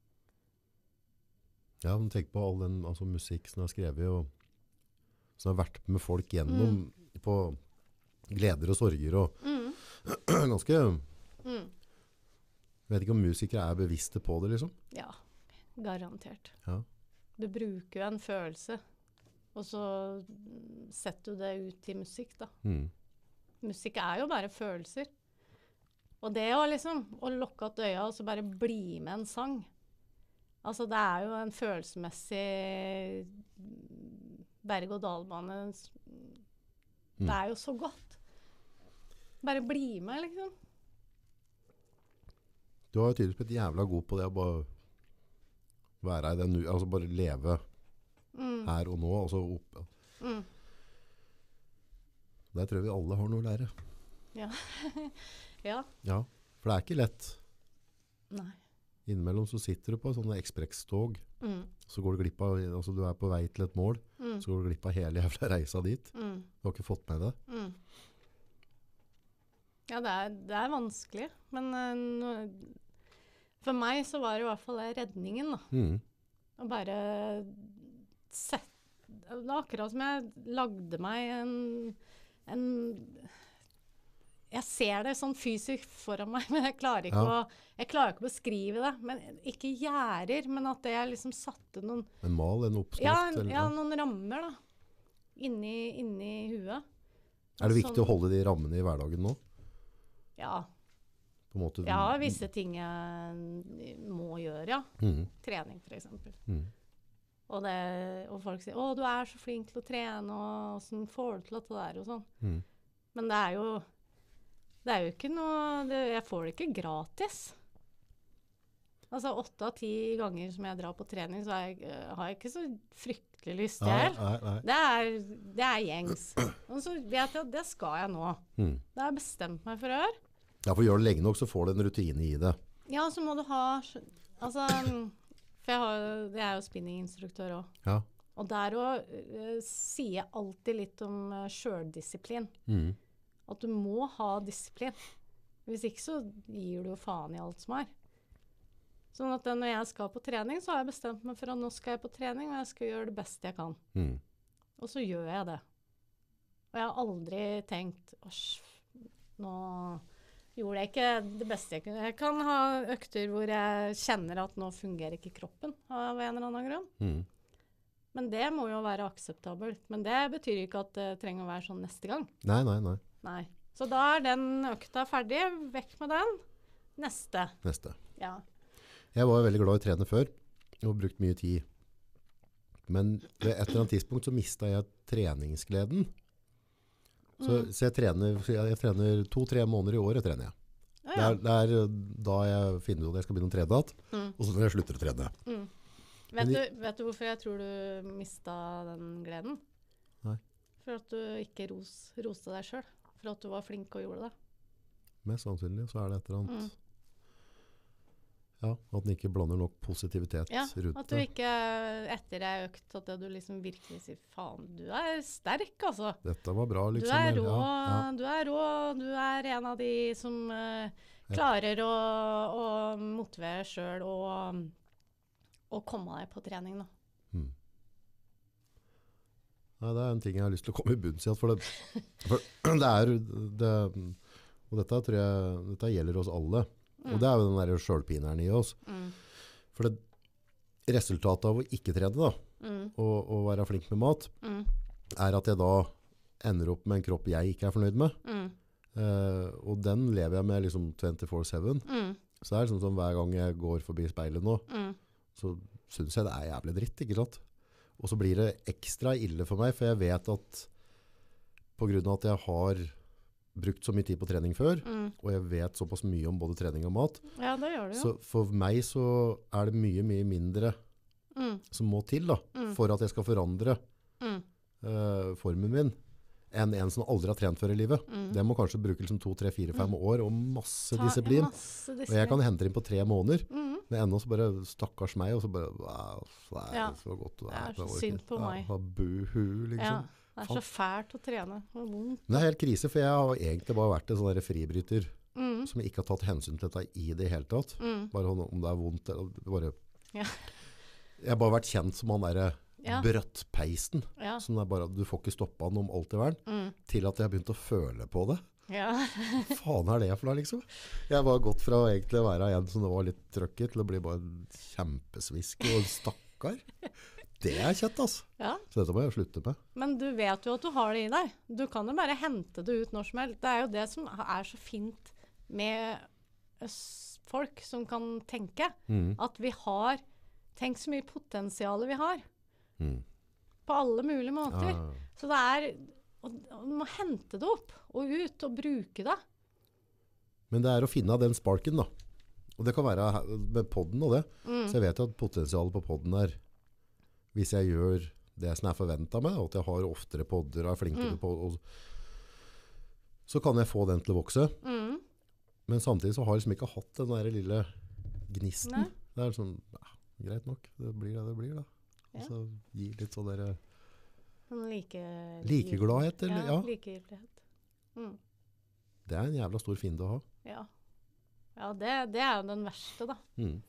Ja, men tenk på all den musikk som er skrevet, og som har vært med folk gjennom på gleder og sorger, og ganske... Vet ikke om musikere er bevisste på det, liksom.
Ja, garantert.
Ja.
Du bruker jo en følelse, og så setter du det ut i musikk, da. Musikk er jo bare følelser. Og det å liksom, å lukke at øya og så bare bli med en sang. Altså, det er jo en følelsesmessig berg- og dalbane Det er jo så godt. Bare bli med, liksom.
Du har jo tydeligvis blitt jævla god på det å bare være i den nu, altså bare leve her og nå, og så opp. Der tror jeg vi alle har noe å lære.
Ja. Ja.
Ja, for det er ikke lett.
Nei.
Innimellom så sitter du på sånne ekspresstog, så går du glipp av, altså du er på vei til et mål, så går du glipp av hele jævla reisa dit. Du har ikke fått med det.
Ja, det er vanskelig, men for meg så var det i hvert fall det redningen da. Å bare det var akkurat som jeg lagde meg en jeg ser det sånn fysisk foran meg, men jeg klarer ikke å beskrive det. Men ikke gjerder, men at jeg liksom satte noen...
En mal, en oppskrift?
Ja, noen rammer da. Inni huet.
Er det viktig å holde de rammene i hverdagen nå?
Ja.
På en måte,
ja, visse ting jeg må gjøre, ja. Trening, for eksempel. Og folk sier, du er så flink til å trene, og hvordan får du til dette der, og sånn. Men det er jo ikke noe, jeg får det ikke gratis. Altså 8 av 10 ganger som jeg drar på trening, så har jeg ikke så fryktelig lyst til.
Nei.
Det er gjengs. Og så vet jeg at det skal jeg nå. Det har jeg bestemt meg for å gjøre.
Ja, for gjør det lenge nok, så får du en rutine i det.
Ja, så må du ha, altså, for jeg er jo spinninginstruktør også.
Ja.
Og der sier jeg alltid litt om selvdisiplin. At du må ha disiplin. Hvis ikke så gir du jo faen i alt som er. Sånn at når jeg skal på trening, så har jeg bestemt meg for at nå skal jeg på trening, og jeg skal gjøre det beste jeg kan. Og så gjør jeg det. Og jeg har aldri tenkt, nå gjorde jeg ikke det beste jeg kunne. Jeg kan ha økter hvor jeg kjenner at nå fungerer ikke kroppen av en eller annen grunn. Men det må jo være akseptabelt. Men det betyr ikke at det trenger å være sånn neste gang.
Nei.
Så da er den økta ferdig. Vekk med den. Neste. Ja.
Jeg var veldig glad i å trene før, og brukt mye tid. Men ved et eller annet tidspunkt så mistet jeg treningsgleden. Så jeg trener 2-3 måneder i året trener jeg.
Ja.
Det er da jeg finner ut at jeg skal begynne å trene igjen, og så når jeg slutter å trene.
Vet du hvorfor jeg tror du mistet den gleden?
Nei.
For at du ikke roste deg selv. For at du var flink og gjorde det.
Mest sannsynlig så er det et eller annet. Ja, at den ikke blander nok positivitet rundt det.
At du ikke etter ei økt, at du liksom virkelig sier, faen, du er sterk, altså.
Dette var bra, liksom.
Du er rå, du er en av de som klarer å motivere selv og komme deg på trening, da.
Nei, det er en ting jeg har lyst til å komme i bunns i, for og dette gjelder oss alle. Og det er jo den der selvpineren i oss. For det resultatet av å ikke trene da, og være flink med mat, er at jeg da ender opp med en kropp jeg ikke er fornøyd med. Og den lever jeg med liksom 24/7. Så det er liksom som hver gang jeg går forbi speilet nå, så synes jeg det er jævlig dritt, ikke sant? Og så blir det ekstra ille for meg, for jeg vet at på grunn av at jeg har brukt så mye tid på trening før, og jeg vet såpass mye om både trening og mat,
ja, det gjør det jo.
Så for meg så er det mye, mye mindre som må til da, for at jeg skal forandre formen min, enn en som aldri har trent før i livet. Det må kanskje bruke liksom 2, 3, 4, 5 år og masse disiplin. Og jeg kan hente det inn på 3 måneder, men ennå så bare stakkars meg, og så bare, wow, det er så godt.
Det er så synd på meg.
Buhu, liksom.
Ja. Det er så fælt å trene. Det er vondt.
Det er helt krise, for jeg har egentlig bare vært en sånn der fribryter som ikke har tatt hensyn til dette i det hele tatt. Bare om det er vondt. Bare.
Ja.
Jeg har bare vært kjent som han der brøttpeisen, som er bare, du får ikke stoppet han om alt i verden, til at jeg har begynt å føle på det.
Ja.
Hva faen er det for deg, liksom? Jeg var gått fra å egentlig være en som det var litt trøkk i, til å bli bare kjempesvisk og stakkar. Det er kjett, altså.
Ja.
Så dette må jeg slutte med.
Men du vet jo at du har det i deg. Du kan jo bare hente det ut når som helst. Det er jo det som er så fint med folk som kan tenke. At vi har, tenk så mye potensial vi har. På alle mulige måter. Så det er, og du må hente det opp, og ut, og bruke det.
Men det å finne den sparken da. Og det kan være med podden og det. Så jeg vet jo at potensialet på podden hvis jeg gjør det som forventet meg, at jeg har oftere podder og flinkere på, så kan jeg få den til å vokse. Men samtidig så har jeg liksom ikke hatt den der lille gnisten. Nei. Det sånn, ja, greit nok, det blir da. Ja. Så gi litt sånn der... Likegladhet, eller? Ja,
likegyldighet.
Det en jævla stor fiende å ha.
Ja, det jo den verste da.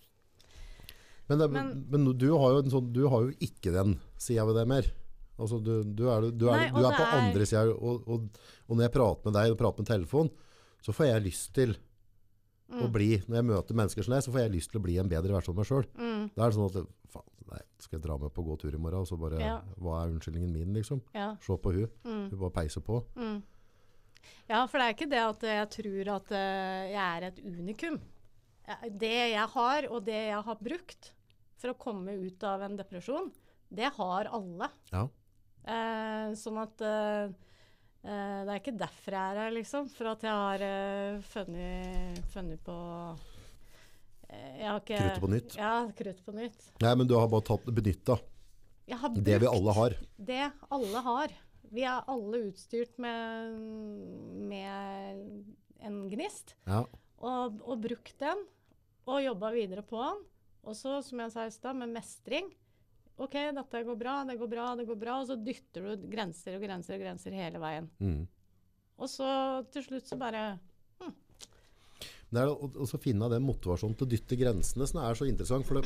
Men du har jo du har jo ikke den siden ved det mer. Altså du på andre siden, og når jeg prater med deg og prater med telefon, så får jeg lyst til å bli, når jeg møter mennesker som deg, så får jeg lyst til å bli en bedre versjon av meg selv. Det sånn at, faen, nei, skal jeg dra med på å gå tur i morgen, og så bare, hva unnskyldningen min, liksom? Se på hun. Hun bare peiser på.
Ja, for det ikke det at jeg tror at jeg et unikum. Det jeg har, og det jeg har brukt for å komme ut av en depresjon, det har alle. Ja. Sånn at det ikke derfor jeg her, liksom. For at jeg har funnet på... Jeg har ikke...
Kruttet på nytt?
Ja, kruttet på nytt.
Nei, men du har bare benyttet det vi alle har.
Det alle har. Vi alle utstyrt med en gnist, og brukt den, og jobbet videre på den. Og så, som jeg sa i sted, med mestring. Ok, dette går bra, det går bra, det går bra, og så dytter du grenser og grenser og grenser hele veien. Og så til slutt så bare...
Det å finne den motivasjonen til å dytte grensene som så interessant, for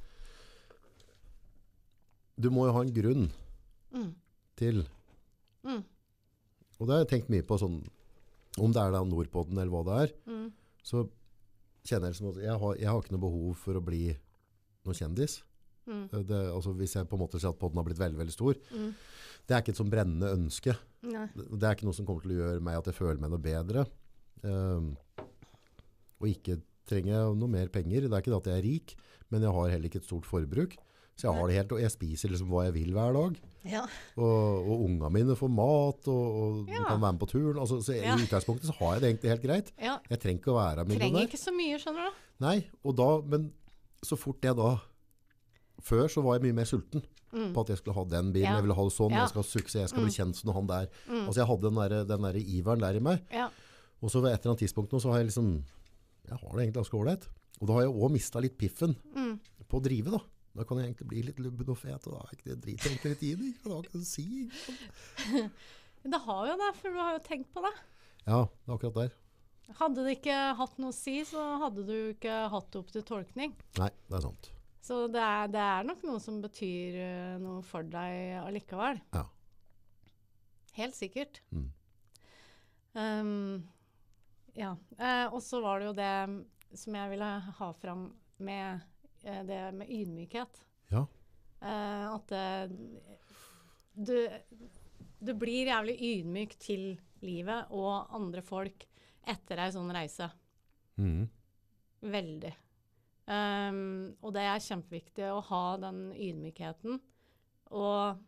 du må jo ha en grunn til... Og det har jeg tenkt mye på sånn, om det da Nordpodden eller hva det så kjenner jeg som at jeg har ikke noe behov for å bli noen kjendis. Altså hvis jeg på en måte sier at podden har blitt veldig, veldig stor, det ikke et sånn brennende ønske. Nei. Det ikke noe som kommer til å gjøre meg at jeg føler meg noe bedre. Og ikke trenger jeg noe mer penger. Det ikke det at jeg rik, men jeg har heller ikke et stort forbruk. Så jeg har det helt, og jeg spiser liksom hva jeg vil hver dag. Ja. Og ungene mine får mat, og de kan være med på turen. Altså, så i utgangspunktet så har jeg det egentlig helt greit. Ja. Jeg trenger ikke å være millionær.
Trenger ikke så mye, skjønner du?
Nei, men så fort jeg da... Før så var jeg mye mer sulten på at jeg skulle ha den bilen, jeg ville ha det sånn, jeg skal ha suksess, jeg skal bli kjent som han der. Altså jeg hadde den der iveren der i meg. Ja. Og så ved et eller annet tidspunkt nå så har jeg liksom... Jeg har det egentlig ganske overleit. Og da har jeg også mistet litt piffen på å drive da. Da kan jeg egentlig bli litt lubben og fet, og da ikke det driter egentlig litt i det. Det har ikke noe å si.
Det har jo det, for du har jo tenkt på det.
Ja, det akkurat der.
Hadde det ikke hatt noe å si, så hadde du ikke hatt det opp til tolkning.
Nei, det sant.
Så det nok noe som betyr noe for deg allikevel. Ja. Helt sikkert. Ja. Og så var det jo det som jeg ville ha fram med det med ydmykhet. Ja. At du blir jævlig ydmyk til livet og andre folk etter en sånn reise. Veldig. Og det kjempeviktig å ha den ydmykheten. Og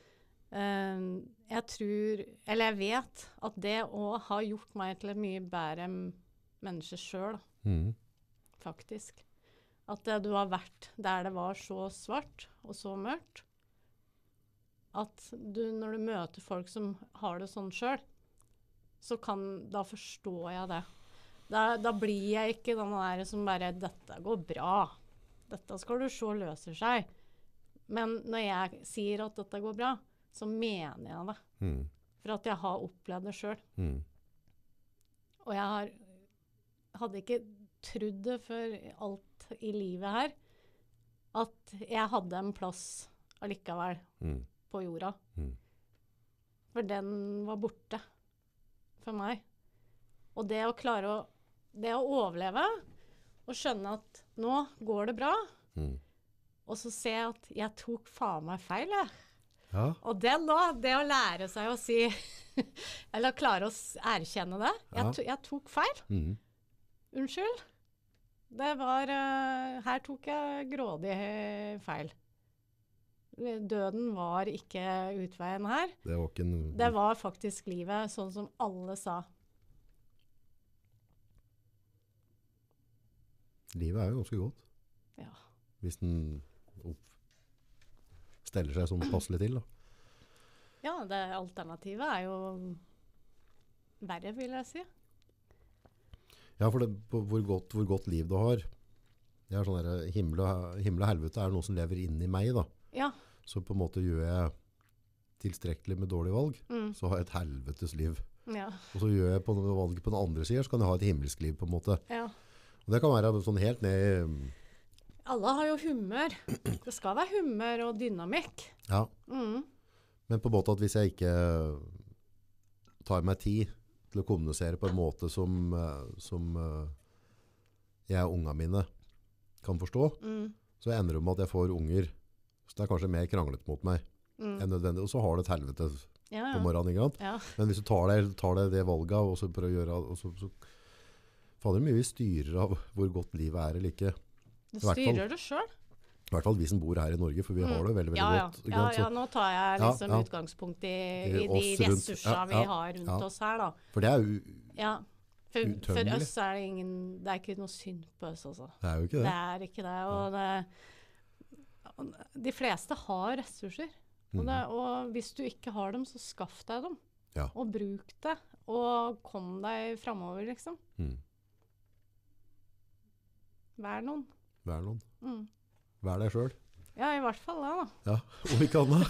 jeg tror, eller jeg vet, at det også har gjort meg til et mye bedre menneske selv. Faktisk. At du har vært der det var så svart og så mørkt, at når du møter folk som har det sånn selv, så da forstår jeg det. Da blir jeg ikke den der som bare, dette går bra, dette skal du se løser seg. Men når jeg sier at dette går bra, så mener jeg det. For at jeg har opplevd det selv. Og jeg hadde ikke trodd det for alt i livet her, at jeg hadde en plass allikevel på jorda. For den var borte for meg. Og det å klare det å overleve, og skjønne at nå går det bra, og så se at jeg tok faen meg feil, jeg. Ja. Og det å lære seg å si, eller klare å erkjenne det, jeg tok feil. Unnskyld. Det var, her tok jeg grådig feil. døden var ikke utveien her.
Det var ikke en...
Det var faktisk livet, sånn som alle sa.
Livet jo ganske godt.
Ja.
Hvis den steller seg sånn passelig til, da.
Ja, det alternativet jo verre, vil jeg si.
Ja, for hvor godt liv du har. Det sånn der, himmel og helvete noe som lever inni meg, da.
Ja.
Så på en måte gjør jeg tilstrekkelig med dårlig valg, så har jeg et helvetes liv.
Ja.
Og så gjør jeg på noe valg på den andre siden, så kan jeg ha et himmelsk liv, på en måte.
Ja.
Og det kan være sånn helt ned i...
Alle har jo humør. Det skal være humør og dynamikk.
Ja. Men på en måte at hvis jeg ikke tar meg tid til å kommunisere på en måte som jeg og ungene mine kan forstå, så ender det med at jeg får unger. Så det kanskje mer kranglet mot meg enn nødvendig. Og så har du et helvete på morgenen, ikke sant?
Ja.
Men hvis du tar deg det valget, og så prøver å gjøre, og så faller det mye vi styrer av hvor godt livet eller ikke.
Du styrer det selv.
I hvert fall vi som bor her i Norge, for vi har det veldig, veldig godt.
Ja, nå tar jeg liksom utgangspunkt i de ressursene vi har rundt oss her, da.
For det
Ja, for oss det ikke noe synd på oss også.
Det jo ikke det.
Det ikke det, og de fleste har ressurser. Og hvis du ikke har dem, så skaff deg dem.
Ja.
Og bruk det, og kom deg fremover, liksom. Vær noen. Vær
deg selv.
Ja, i hvert fall det, da.
Ja, om ikke annet.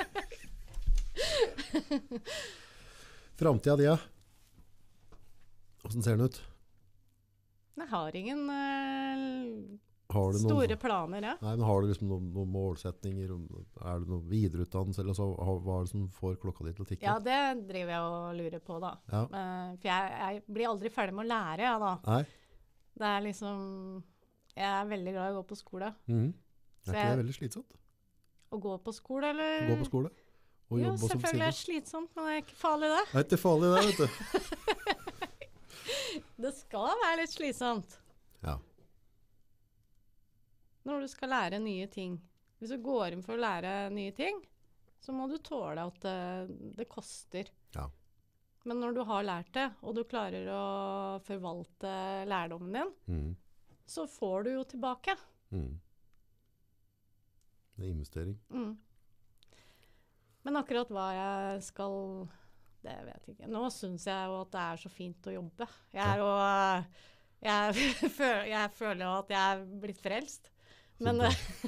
Fremtiden din, hvordan ser den ut?
Jeg har ingen
har
store planer, ja.
Nei, men har du liksom noen målsetninger? Det noen videreutdannelse, eller så, hva det som får klokka di til å tikke?
Ja, det driver jeg og lurer på, da.
Ja.
For jeg blir aldri ferdig med å lære, ja, da.
Nei.
Det liksom... Jeg veldig glad i å gå på skole.
Ikke det veldig slitsomt?
Å gå på skole, eller?
Gå på skole. Og
jo,
jobbe
selvfølgelig slitsomt, men det ikke farlig det.
Det ikke farlig det, vet du.
Det skal være litt slitsomt.
Ja.
Når du skal lære nye ting. Hvis du går inn for å lære nye ting, så må du tåle at det koster.
Ja.
Men når du har lært det, og du klarer å forvalte lærdommen din, så får du jo tilbake.
Det investering.
Men akkurat hva jeg skal, det vet jeg ikke. Nå synes jeg jo at det så fint å jobbe. Jeg føler jo at jeg blitt frelst. Men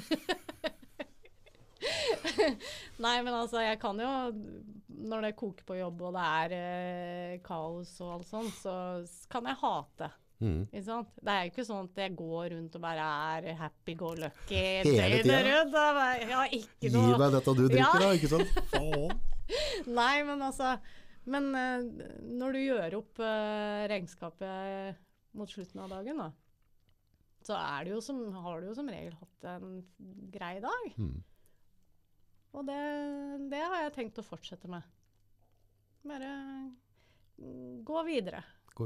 nei, men altså, jeg kan jo, når det koker på jobb, og det kaos og alt sånt, så kan jeg hate. Ikke sant? Det jo ikke sånn at jeg går rundt og bare happy-go-lucky
hele tiden.
Gi
meg dette du drikker da, ikke sant?
Nei, men altså, når du gjør opp regnskapet mot slutten av dagen da, så har du jo som regel hatt en grei dag. Og det har jeg tenkt å fortsette med. Bare gå videre. Gå.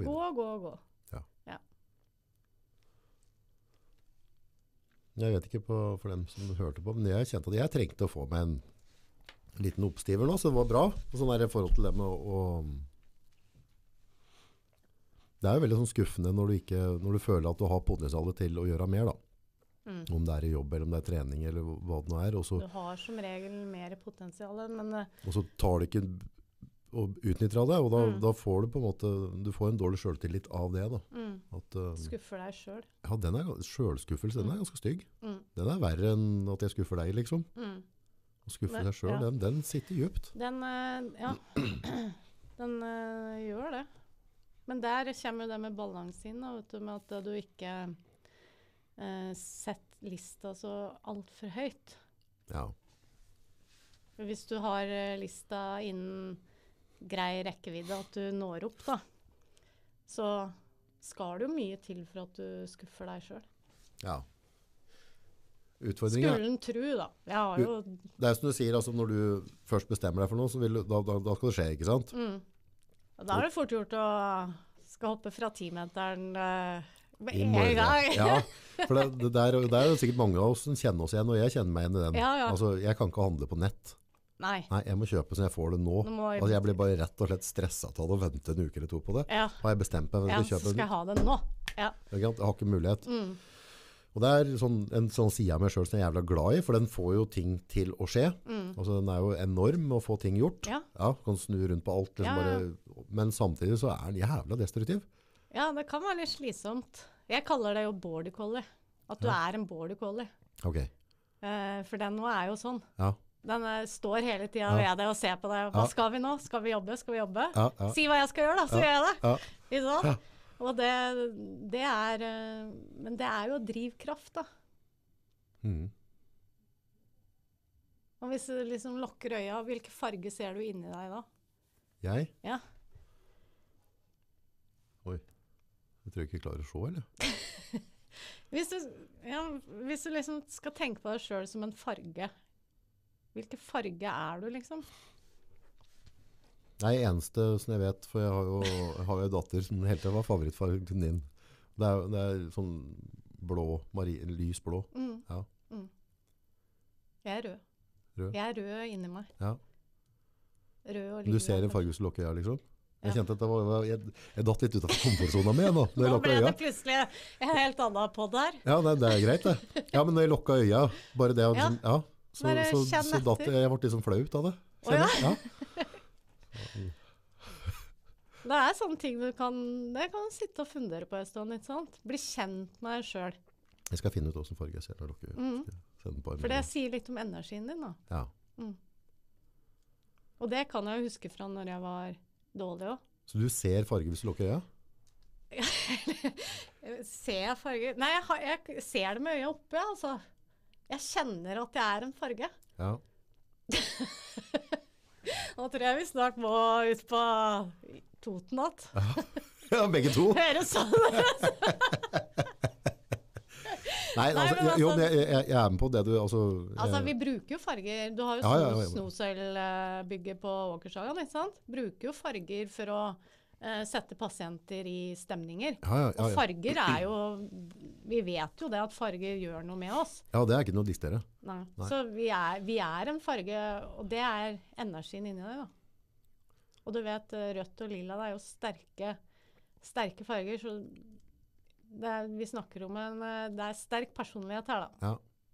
Jeg vet ikke for dem som hørte på, men jeg kjente at jeg trengte å få meg en liten oppstiver nå, så det var bra. Og sånn i forhold til det med det jo veldig sånn skuffende når du føler at du har potensialet til å gjøre mer, da. Om det i jobb, eller om det trening, eller hva det nå så...
Du har som regel mer potensial, men...
Og så tar du ikke og utnytter av det, og da får du på en måte du får en dårlig selvtillit av det da.
Skuffer deg selv.
Ja, selvskuffelse, den ganske stygg. Den verre enn at jeg skuffer deg, liksom. Å skuffe deg selv, den sitter djupt.
Den gjør det. Men der kommer det med balansen inn, vet du, med at du ikke setter lista så alt for høyt.
Ja.
Hvis du har lista innen grei rekkevidde at du når opp da, så skal det jo mye til for at du skuffer deg selv.
Ja. Utfordringen
Skulle en tro da. Jeg har jo...
Det som du sier, altså når du først bestemmer deg for noe, så da skal det skje, ikke sant?
Da det fort gjort å skal hoppe fra 10-meteren Med
I
en
morgen.
gang.
Ja, for det er jo sikkert mange av oss som kjenner oss igjen, og jeg kjenner meg igjen i den.
Ja, ja.
Altså, jeg kan ikke handle på nett.
Nei.
Nei, jeg må kjøpe så jeg får det nå.
Nå må jeg-
Altså, jeg blir bare rett og slett stresset av det og vente en uke eller to på det.
Ja.
Har jeg bestemt meg
Ja,
for å
så
kjøpe
skal jeg ha det nå. Ja.
Jeg har ikke mulighet.
Mm.
Og det er en sånn side av meg selv som jeg er jævla glad i, for den får jo ting til å skje. Altså, den er jo enorm med å få ting gjort.
Ja.
Ja, kan snu rundt på alt. Liksom
Ja, ja.
bare, men samtidig så er den jævla destruktiv.
Ja, det kan være litt slitsomt. Jeg kaller det jo border collie. At du er en border collie.
Ok,
For den nå er jo sånn.
ja.
Den står hele tiden
Ja.
ved deg og ser på deg. Hva
Ja.
skal vi nå? Skal vi jobbe? Skal vi jobbe?
Ja, ja.
Si hva jeg skal gjøre da, så gjør jeg det.
Ja.
Ikke sant?
Ja.
Og det er, men det er jo drivkraft da.
Mm.
Og hvis du liksom lukker øya, hvilke farger ser du inni deg da?
Jeg?
Ja.
Oi, jeg tror ikke jeg klarer å se, eller?
Hvis du liksom skal tenke på deg selv som en farge, hvilke farge er du liksom?
Nei, eneste som jeg vet, for jeg har jo en datter som hele tiden var favorittfargen din. Det er sånn blå, lys blå.
Mm.
Ja.
Mm. Jeg er rød.
Rød.
Jeg er rød inni meg.
Ja.
Rød og
Du ser en farge som lukker øya, liksom? Jeg kjente at jeg datt litt utenfor komfortzona mi nå, når jeg
Nå
lukket
ble
øya.
det plutselig en helt annen podd her.
Ja, det er greit det. Ja, men når jeg lukket øya, bare det,
Ja.
liksom, ja,
Bare
så
kjenn
datt
etter.
jeg ble liksom flaut av det.
Å, ja?
Ja.
Det er sånne ting det kan du sitte og fundere på en stund, ikke sant? Bli kjent med deg selv.
Jeg skal finne ut hvilken farge jeg ser når jeg lukker øya. Skal jeg sende på en
For det
melding.
sier litt om energien din da.
Ja.
Og det kan jeg jo huske fra når jeg var dårlig også.
Så du ser farge hvis du lukker øya?
Ser jeg farger? Nei, jeg ser det med øya oppe, altså. Jeg kjenner at jeg er en farge.
Ja.
Nå tror jeg vi snart må ut på Toten natt.
Ja, begge to.
Høres sånn.
Nei, altså,
men altså-
jo, men jeg er med på det du, altså...
Altså, vi bruker jo farger. Du har jo
Ja.
Snosøylbygget på Åkershagen, ikke sant? Bruker jo farger for å sette pasienter i stemninger.
Ja.
Og farger er jo, vi vet jo det at farger gjør noe med oss.
Ja, det er ikke noe å distere.
Nei.
Nei.
Så vi er en farge, og det er energien inni deg da. Og du vet, rødt og lilla, det er jo sterke farger, så vi snakker om det er sterk personlighet her da.
Ja.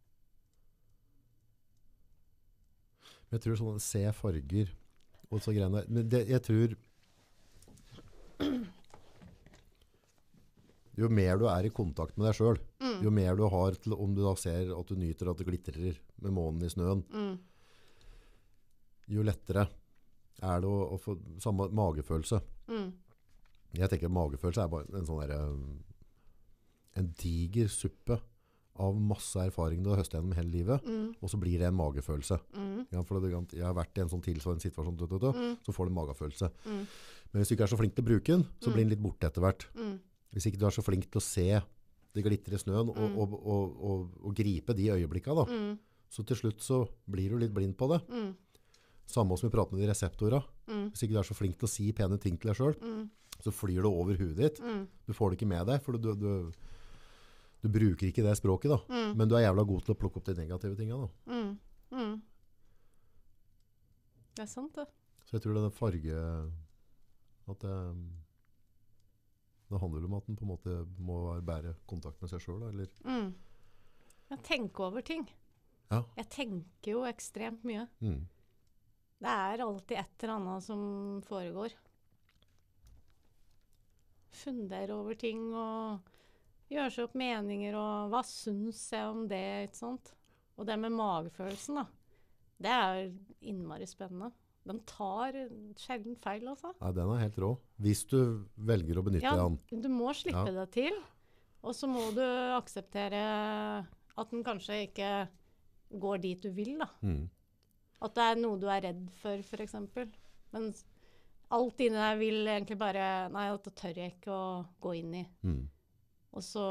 Men jeg tror sånn, se farger og så greiene. Men jeg tror jo mer du er i kontakt med deg selv, jo mer du har til, om du da ser at du nyter at det glitrer med månen i snøen, jo lettere er det å få samme magefølelse. Jeg tenker magefølelse er bare en sånn der, en diger suppe av masse erfaring du har høstet gjennom hele livet, og så blir det en magefølelse. Ja, for jeg har vært i en sånn tilsvarende situasjon, så får du en magefølelse. Men hvis du ikke er så flink til å bruke den, så blir den litt borte etter hvert. Hvis ikke du er så flink til å se det glitter i snøen og gripe de øyeblikkene, da, så til slutt så blir du litt blind på det. Samme som vi prater med de reseptorene. Hvis ikke du er så flink til å si pene ting til deg selv, så flyr det over hudet ditt. Du får det ikke med deg, for du bruker ikke det språket, da. Men du er jævla god til å plukke opp de negative tingene, da.
Det er sant, det.
Så jeg tror det er farge at det handler om at den på en måte må være bære kontakt med seg selv, eller?
Jeg tenker over ting.
Ja.
Jeg tenker jo ekstremt mye.
Mm.
Det er alltid et eller annet som foregår. Fundere over ting og gjøre seg opp meninger, og hva synes jeg om det, ikke sant? Og det med magefølelsen da, det er innmari spennende. Den tar sjelden feil, altså.
Ja, den er helt rå. Hvis du velger å benytte den.
Du må slippe det til, og så må du akseptere at den kanskje ikke går dit du vil, da. At det er noe du er redd for eksempel. Men alt inni deg vil egentlig bare, nei, dette tør jeg ikke å gå inn i. Og så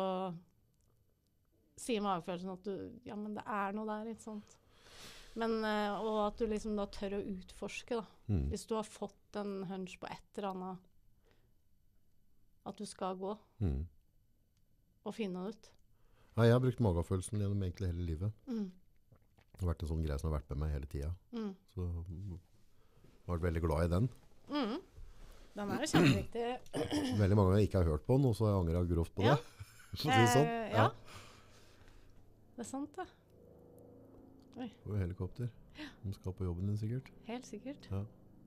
sier magefølelsen at ja, men det er noe der, ikke sant? Men, og at du liksom da tør å utforske, da. Hvis du har fått en hunch på et eller annet, at du skal gå. å finne ut.
Ja, jeg har brukt magefølelsen gjennom egentlig hele livet.
Mm.
Det har vært en sånn greie som har vært med meg hele tiden.
Mm.
Så jeg har vært veldig glad i den.
Mm. Den er jo kjempeviktig.
Veldig mange ganger jeg ikke har hørt på den, og så har jeg angret grovt på det.
Ja.
Så å si det sånn.
Ja. Det er sant det.
Og helikopter. De skal på jobben din sikkert.
Helt sikkert.
Ja.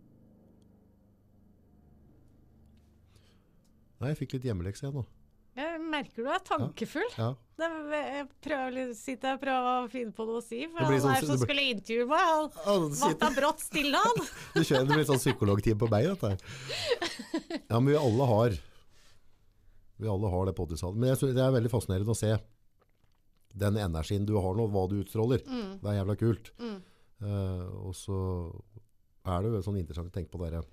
Nei, jeg fikk litt hjemmeleks igjen nå.
Jeg merker du er tankefull.
Ja.
Jeg prøver å finne på noe å si, for
Det blir
han
sånn-
der som skulle intervjue meg, han vakta brått stille han.
Det blir sånn psykologtime på meg, dette her. Ja, men vi alle har det potensialet. Men jeg synes det er veldig fascinerende å se den energien du har nå, hva du utstråler. Det er jævla kult. Og så er det jo sånn interessant å tenke på dere.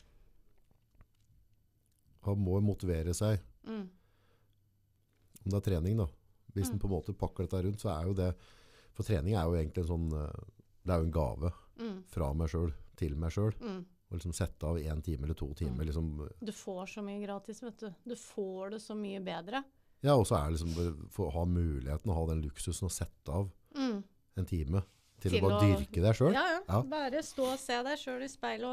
Han må motivere seg. Om det er trening da. Hvis den på en måte pakker dette rundt, så er jo det, for trening er jo egentlig en sånn, det er jo en gave fra meg selv, til meg selv. Og liksom sette av 1 time eller 2 timer. Liksom.
Du får så mye gratis, vet du. Du får det så mye bedre.
Ja, og så er det liksom for å ha muligheten å ha den luksusen å sette av en time til å bare dyrke deg selv.
Ja. Bare stå og se deg selv i speil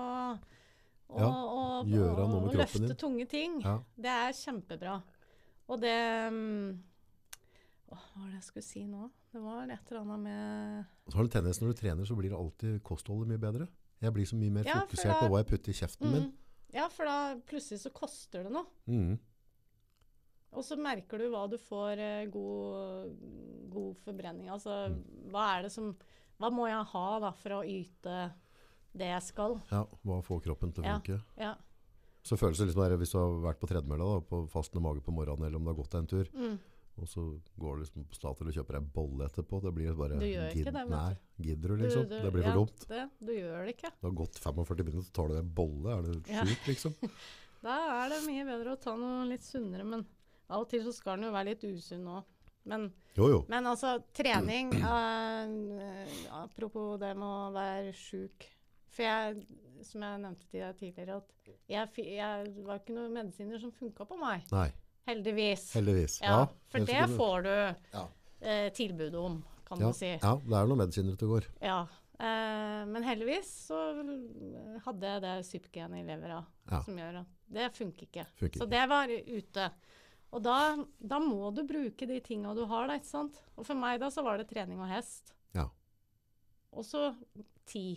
og
gjøre noe med kroppen
løfte
din.
tunge ting.
Ja.
Det er kjempebra. Og det hva var det jeg skulle si nå? Det var et eller annet med...
Og så har du tendens når du trener, så blir det alltid kostholdet mye bedre. Jeg blir så mye mer fokusert på hva jeg putter i kjeften min.
Ja, for da plutselig så koster det noe. Og så merker du hva du får god forbrenning. Altså, hva må jeg ha da for å yte det jeg skal?
Ja, hva får kroppen til å funke?
Ja.
Så føles det liksom der, hvis du har vært på tredemølla da, på fastende mage på morgenen, eller om du har gått deg en tur, og så går du liksom på Statoil og kjøper deg bolle etterpå. Det blir bare...
Du gjør ikke det, vet du.
Nei, gidder du liksom? Det blir for dumt.
Du gjør det ikke.
Det har gått 45 minutter, så tar du deg bolle. Er det sjukt liksom?
Da er det mye bedre å ta noe litt sunnere, men av og til så skal den jo være litt usunn også. Men altså, trening, apropos det med å være syk. For jeg, som jeg nevnte til deg tidligere, at jeg var ikke noen medisiner som funket på meg.
Nei.
Heldigvis.
Ja,
for det får du tilbud om, kan man si.
Ja, det er noen medisiner ute og går.
Ja, men heldigvis så hadde jeg det sypgenet i levera, som gjør at det funker ikke. Så det var ute. Og da må du bruke de tingene du har da, ikke sant? Og for meg da så var det trening og hest. Ja. Og så 10.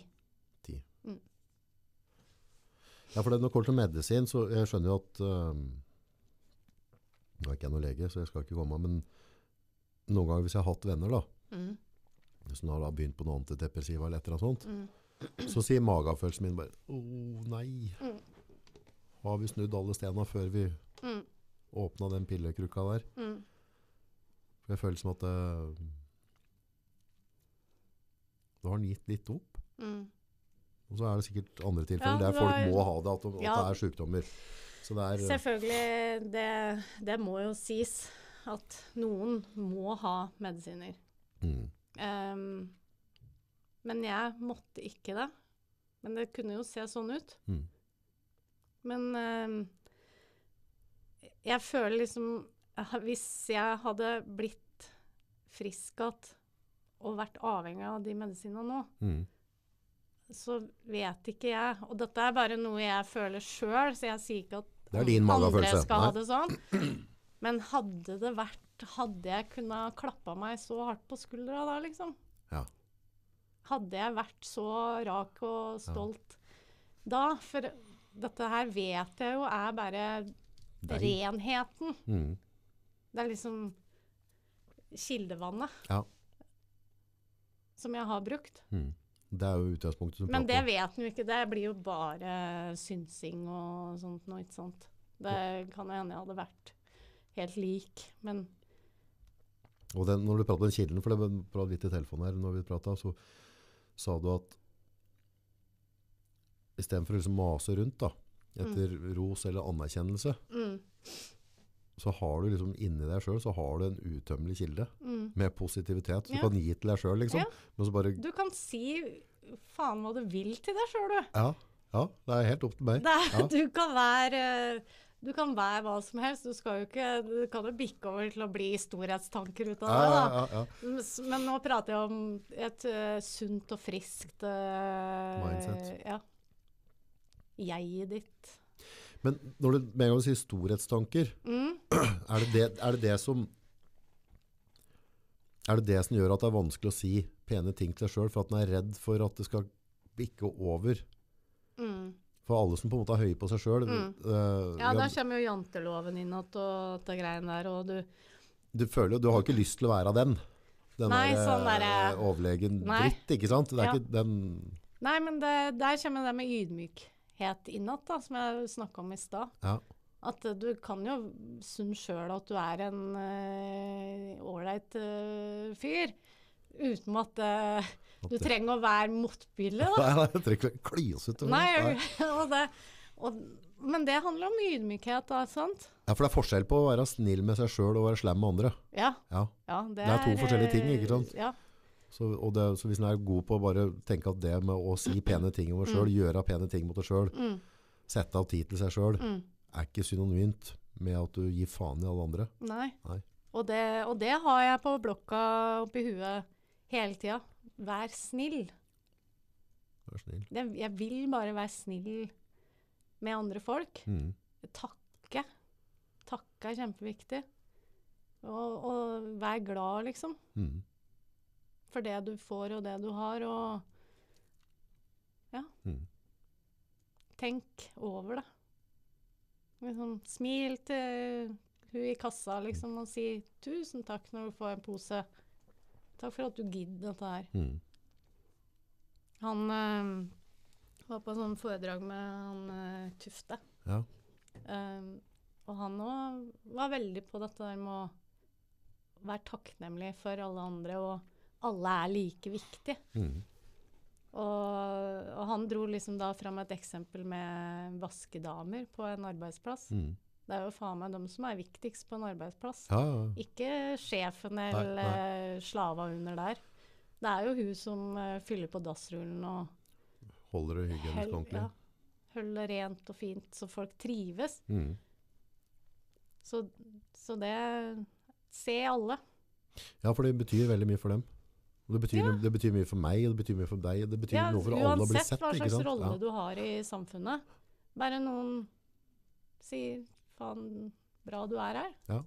Ja, for det, når det kommer til medisin, så jeg skjønner jo at nå er ikke jeg noen lege, så jeg skal ikke komme, men noen ganger hvis jeg har hatt venner da, som har begynt på noe antidepressiva eller et eller annet sånt, så sier magefølelsen min bare, nei, har vi snudd alle stedene før vi åpnet den pillekrukka der? For jeg føler som at det har den gitt litt opp. Og så er det sikkert andre tilfeller der folk må ha det, at det er sykdommer. Så det er,
selvfølgelig, det må jo sies at noen må ha medisiner. Men jeg måtte ikke det. Men det kunne jo se sånn ut. Men jeg føler liksom, hvis jeg hadde blitt frisk og vært avhengig av de medisinene nå, så vet ikke jeg. Og dette er bare noe jeg føler selv, så jeg sier ikke at andre skal ha det sånn. Men hadde jeg kunnet klappe meg så hardt på skuldra da, liksom? Ja. Hadde jeg vært så rak og stolt da? For dette her vet jeg jo er bare renheten. Det er liksom kildevannet som jeg har brukt.
Det er jo utgangspunktet som
men det vet den jo ikke. Det blir jo bare synsing og sånt noe, ikke sant? Det kan jo hende jeg hadde vært helt lik, men...
Og når du prater om den kilden, for det var litt i telefonen her når vi pratet, så sa du at i stedet for å liksom mase rundt da, etter ros eller anerkjennelse, så har du liksom inni deg selv, så har du en utømmelig kilde med positivitet. Du kan gi til deg selv, liksom. Men så bare...
Du kan si faen hva du vil til deg selv, du.
Ja, det er helt opp til meg.
Du kan være du kan være hva som helst. Du kan jo bikke over til å bli storhetstanker ut av
Ja,
det, da.
ja, ja.
Men nå prater jeg om et sunt og friskt
Mindset.
Ja. Jeget ditt.
Men når du med en gang sier storhetstanker, er det som gjør at det er vanskelig å si pene ting til deg selv, for at den er redd for at det skal bikke over? For alle som på en måte er høye på seg selv.
Ja, der kommer jo janteloven inn og det greiene der, og
du føler jo, du har ikke lyst til å være den. Den
Nei,
der,
sånn
overlegen dritt, ikke sant? Det er ikke den...
Nei, men der kommer det med ydmykhet innad, da, som jeg snakket om i sted.
Ja.
At du kan jo synes selv at du er en ålreit fyr, uten at du trenger å være motbillig, da.
Nei, jeg trenger ikke klys ut.
Men det handler om ydmykhet, da, sant?
Ja, for det er forskjell på å være snill med seg selv og være slem med andre.
Ja.
Det er to forskjellige ting, ikke sant?
Ja.
Så hvis en er god på å bare tenke at det med å si pene ting om deg selv, gjøre pene ting mot deg selv, sette av tid til seg selv, er ikke synonymt med at du gir faen i alle andre.
Nei. Og det har jeg på blokka oppi huet hele tiden. Vær snill.
Vær snill.
Jeg vil bare være snill med andre folk. Takke. Takke er kjempeviktig. Og vær glad, liksom. For det du får og det du har. Og ja. Tenk over det. Liksom, smil til hun i kassa liksom, og si 'tusen takk' når du får en pose. Takk for at du gidder dette her. Han var på en sånn foredrag med han Tufte.
Ja.
Og han også var veldig på dette der med å være takknemlig for alle andre, og alle er like viktige. Og han dro liksom da fram et eksempel med vaskedamer på en arbeidsplass. Det er jo faen meg de som er viktigst på en arbeidsplass.
Ja.
Ikke sjefen eller slava under der. Det er jo hun som fyller på dassrullen og
holder det hygienisk ordentlig.
Holder rent og fint, så folk trives. Så det se alle. Ja,
for det betyr veldig mye for dem. Og det betyr mye for meg, og det betyr mye for deg, og det betyr noe for alle å bli sett.
Uansett hva slags rolle du har i samfunnet. Bare noen sier, faen, bra du er her.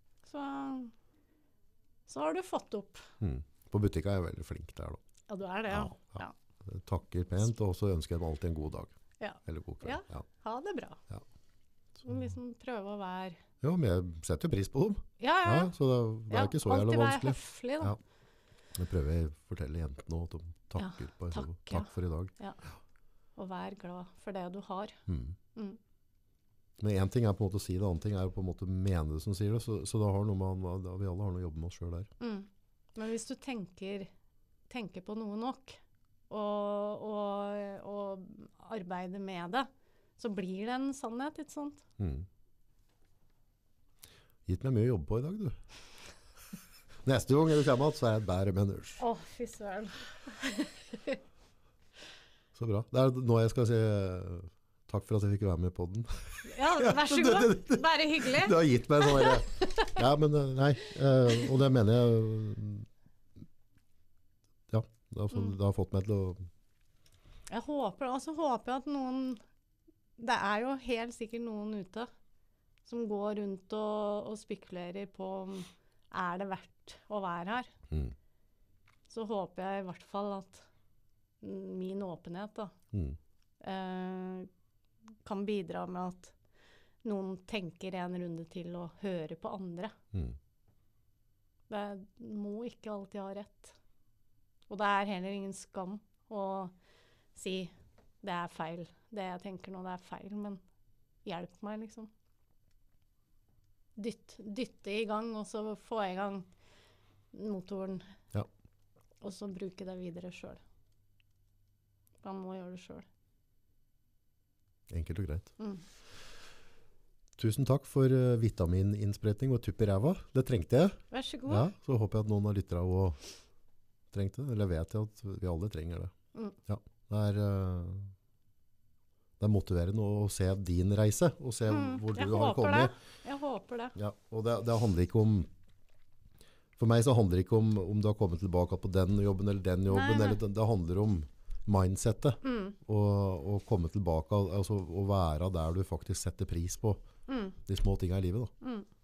Så har du fått opp.
På butikka er jeg veldig flink der da.
Ja, du er det, ja.
Jeg takker pent, og så ønsker jeg dem alltid en god dag. Eller god kveld.
Ha det bra. Så liksom prøve å være...
Jo, men jeg setter jo pris på dem. Så det er ikke så jævlig vanskelig.
Alltid være høflig, da.
Jeg prøver å fortelle jentene at de takker på en sånn. Takk for i dag.
Og vær glad for det du har.
Men en ting er på en måte å si det, annen ting er på en måte mene det som sier det, så da har vi alle har noe å jobbe med oss selv der.
Men hvis du tenker på noe nok, og arbeider med det, så blir det en sannhet, ikke sant?
Gitt meg mye å jobbe på i dag, du. Neste gang du kommer, så er jeg et bedre menneske.
Fy søren.
Så bra. Det er nå jeg skal si takk for at jeg fikk være med på den.
Ja, vær så god. Bare hyggelig.
Du har gitt meg sånn der. Ja, men nei. Og det mener jeg det har fått meg til å...
Jeg håper at noen... Det er jo helt sikkert noen ute som går rundt og spekulerer på om er det verdt å være her. Så håper jeg i hvert fall at min åpenhet da, kan bidra med at noen tenker en runde til å høre på andre. Det må ikke alltid ha rett. Og det er heller ingen skam å si det er feil. Det jeg tenker nå, det er feil, men hjelp meg liksom. Dytte i gang, og så få i gang motoren. Og så bruke det videre selv. Man må gjøre det selv.
Enkelt og greit. Tusen takk for vitamininnsprøytning og tupp i ræva. Det trengte jeg.
Vær så god.
Ja, så håper jeg at noen har lyttet av og trengte det. Eller vet jeg at vi alle trenger det. Ja, det er... det er motiverende å se din reise, og se hvor du har kommet.
Jeg håper det.
Ja, og det handler ikke om, for meg så handler det ikke om du har kommet tilbake på den jobben eller den jobben,
Nei.
eller det handler om mindsetet, og komme tilbake, altså å være der du faktisk setter pris på de små tingene i livet da.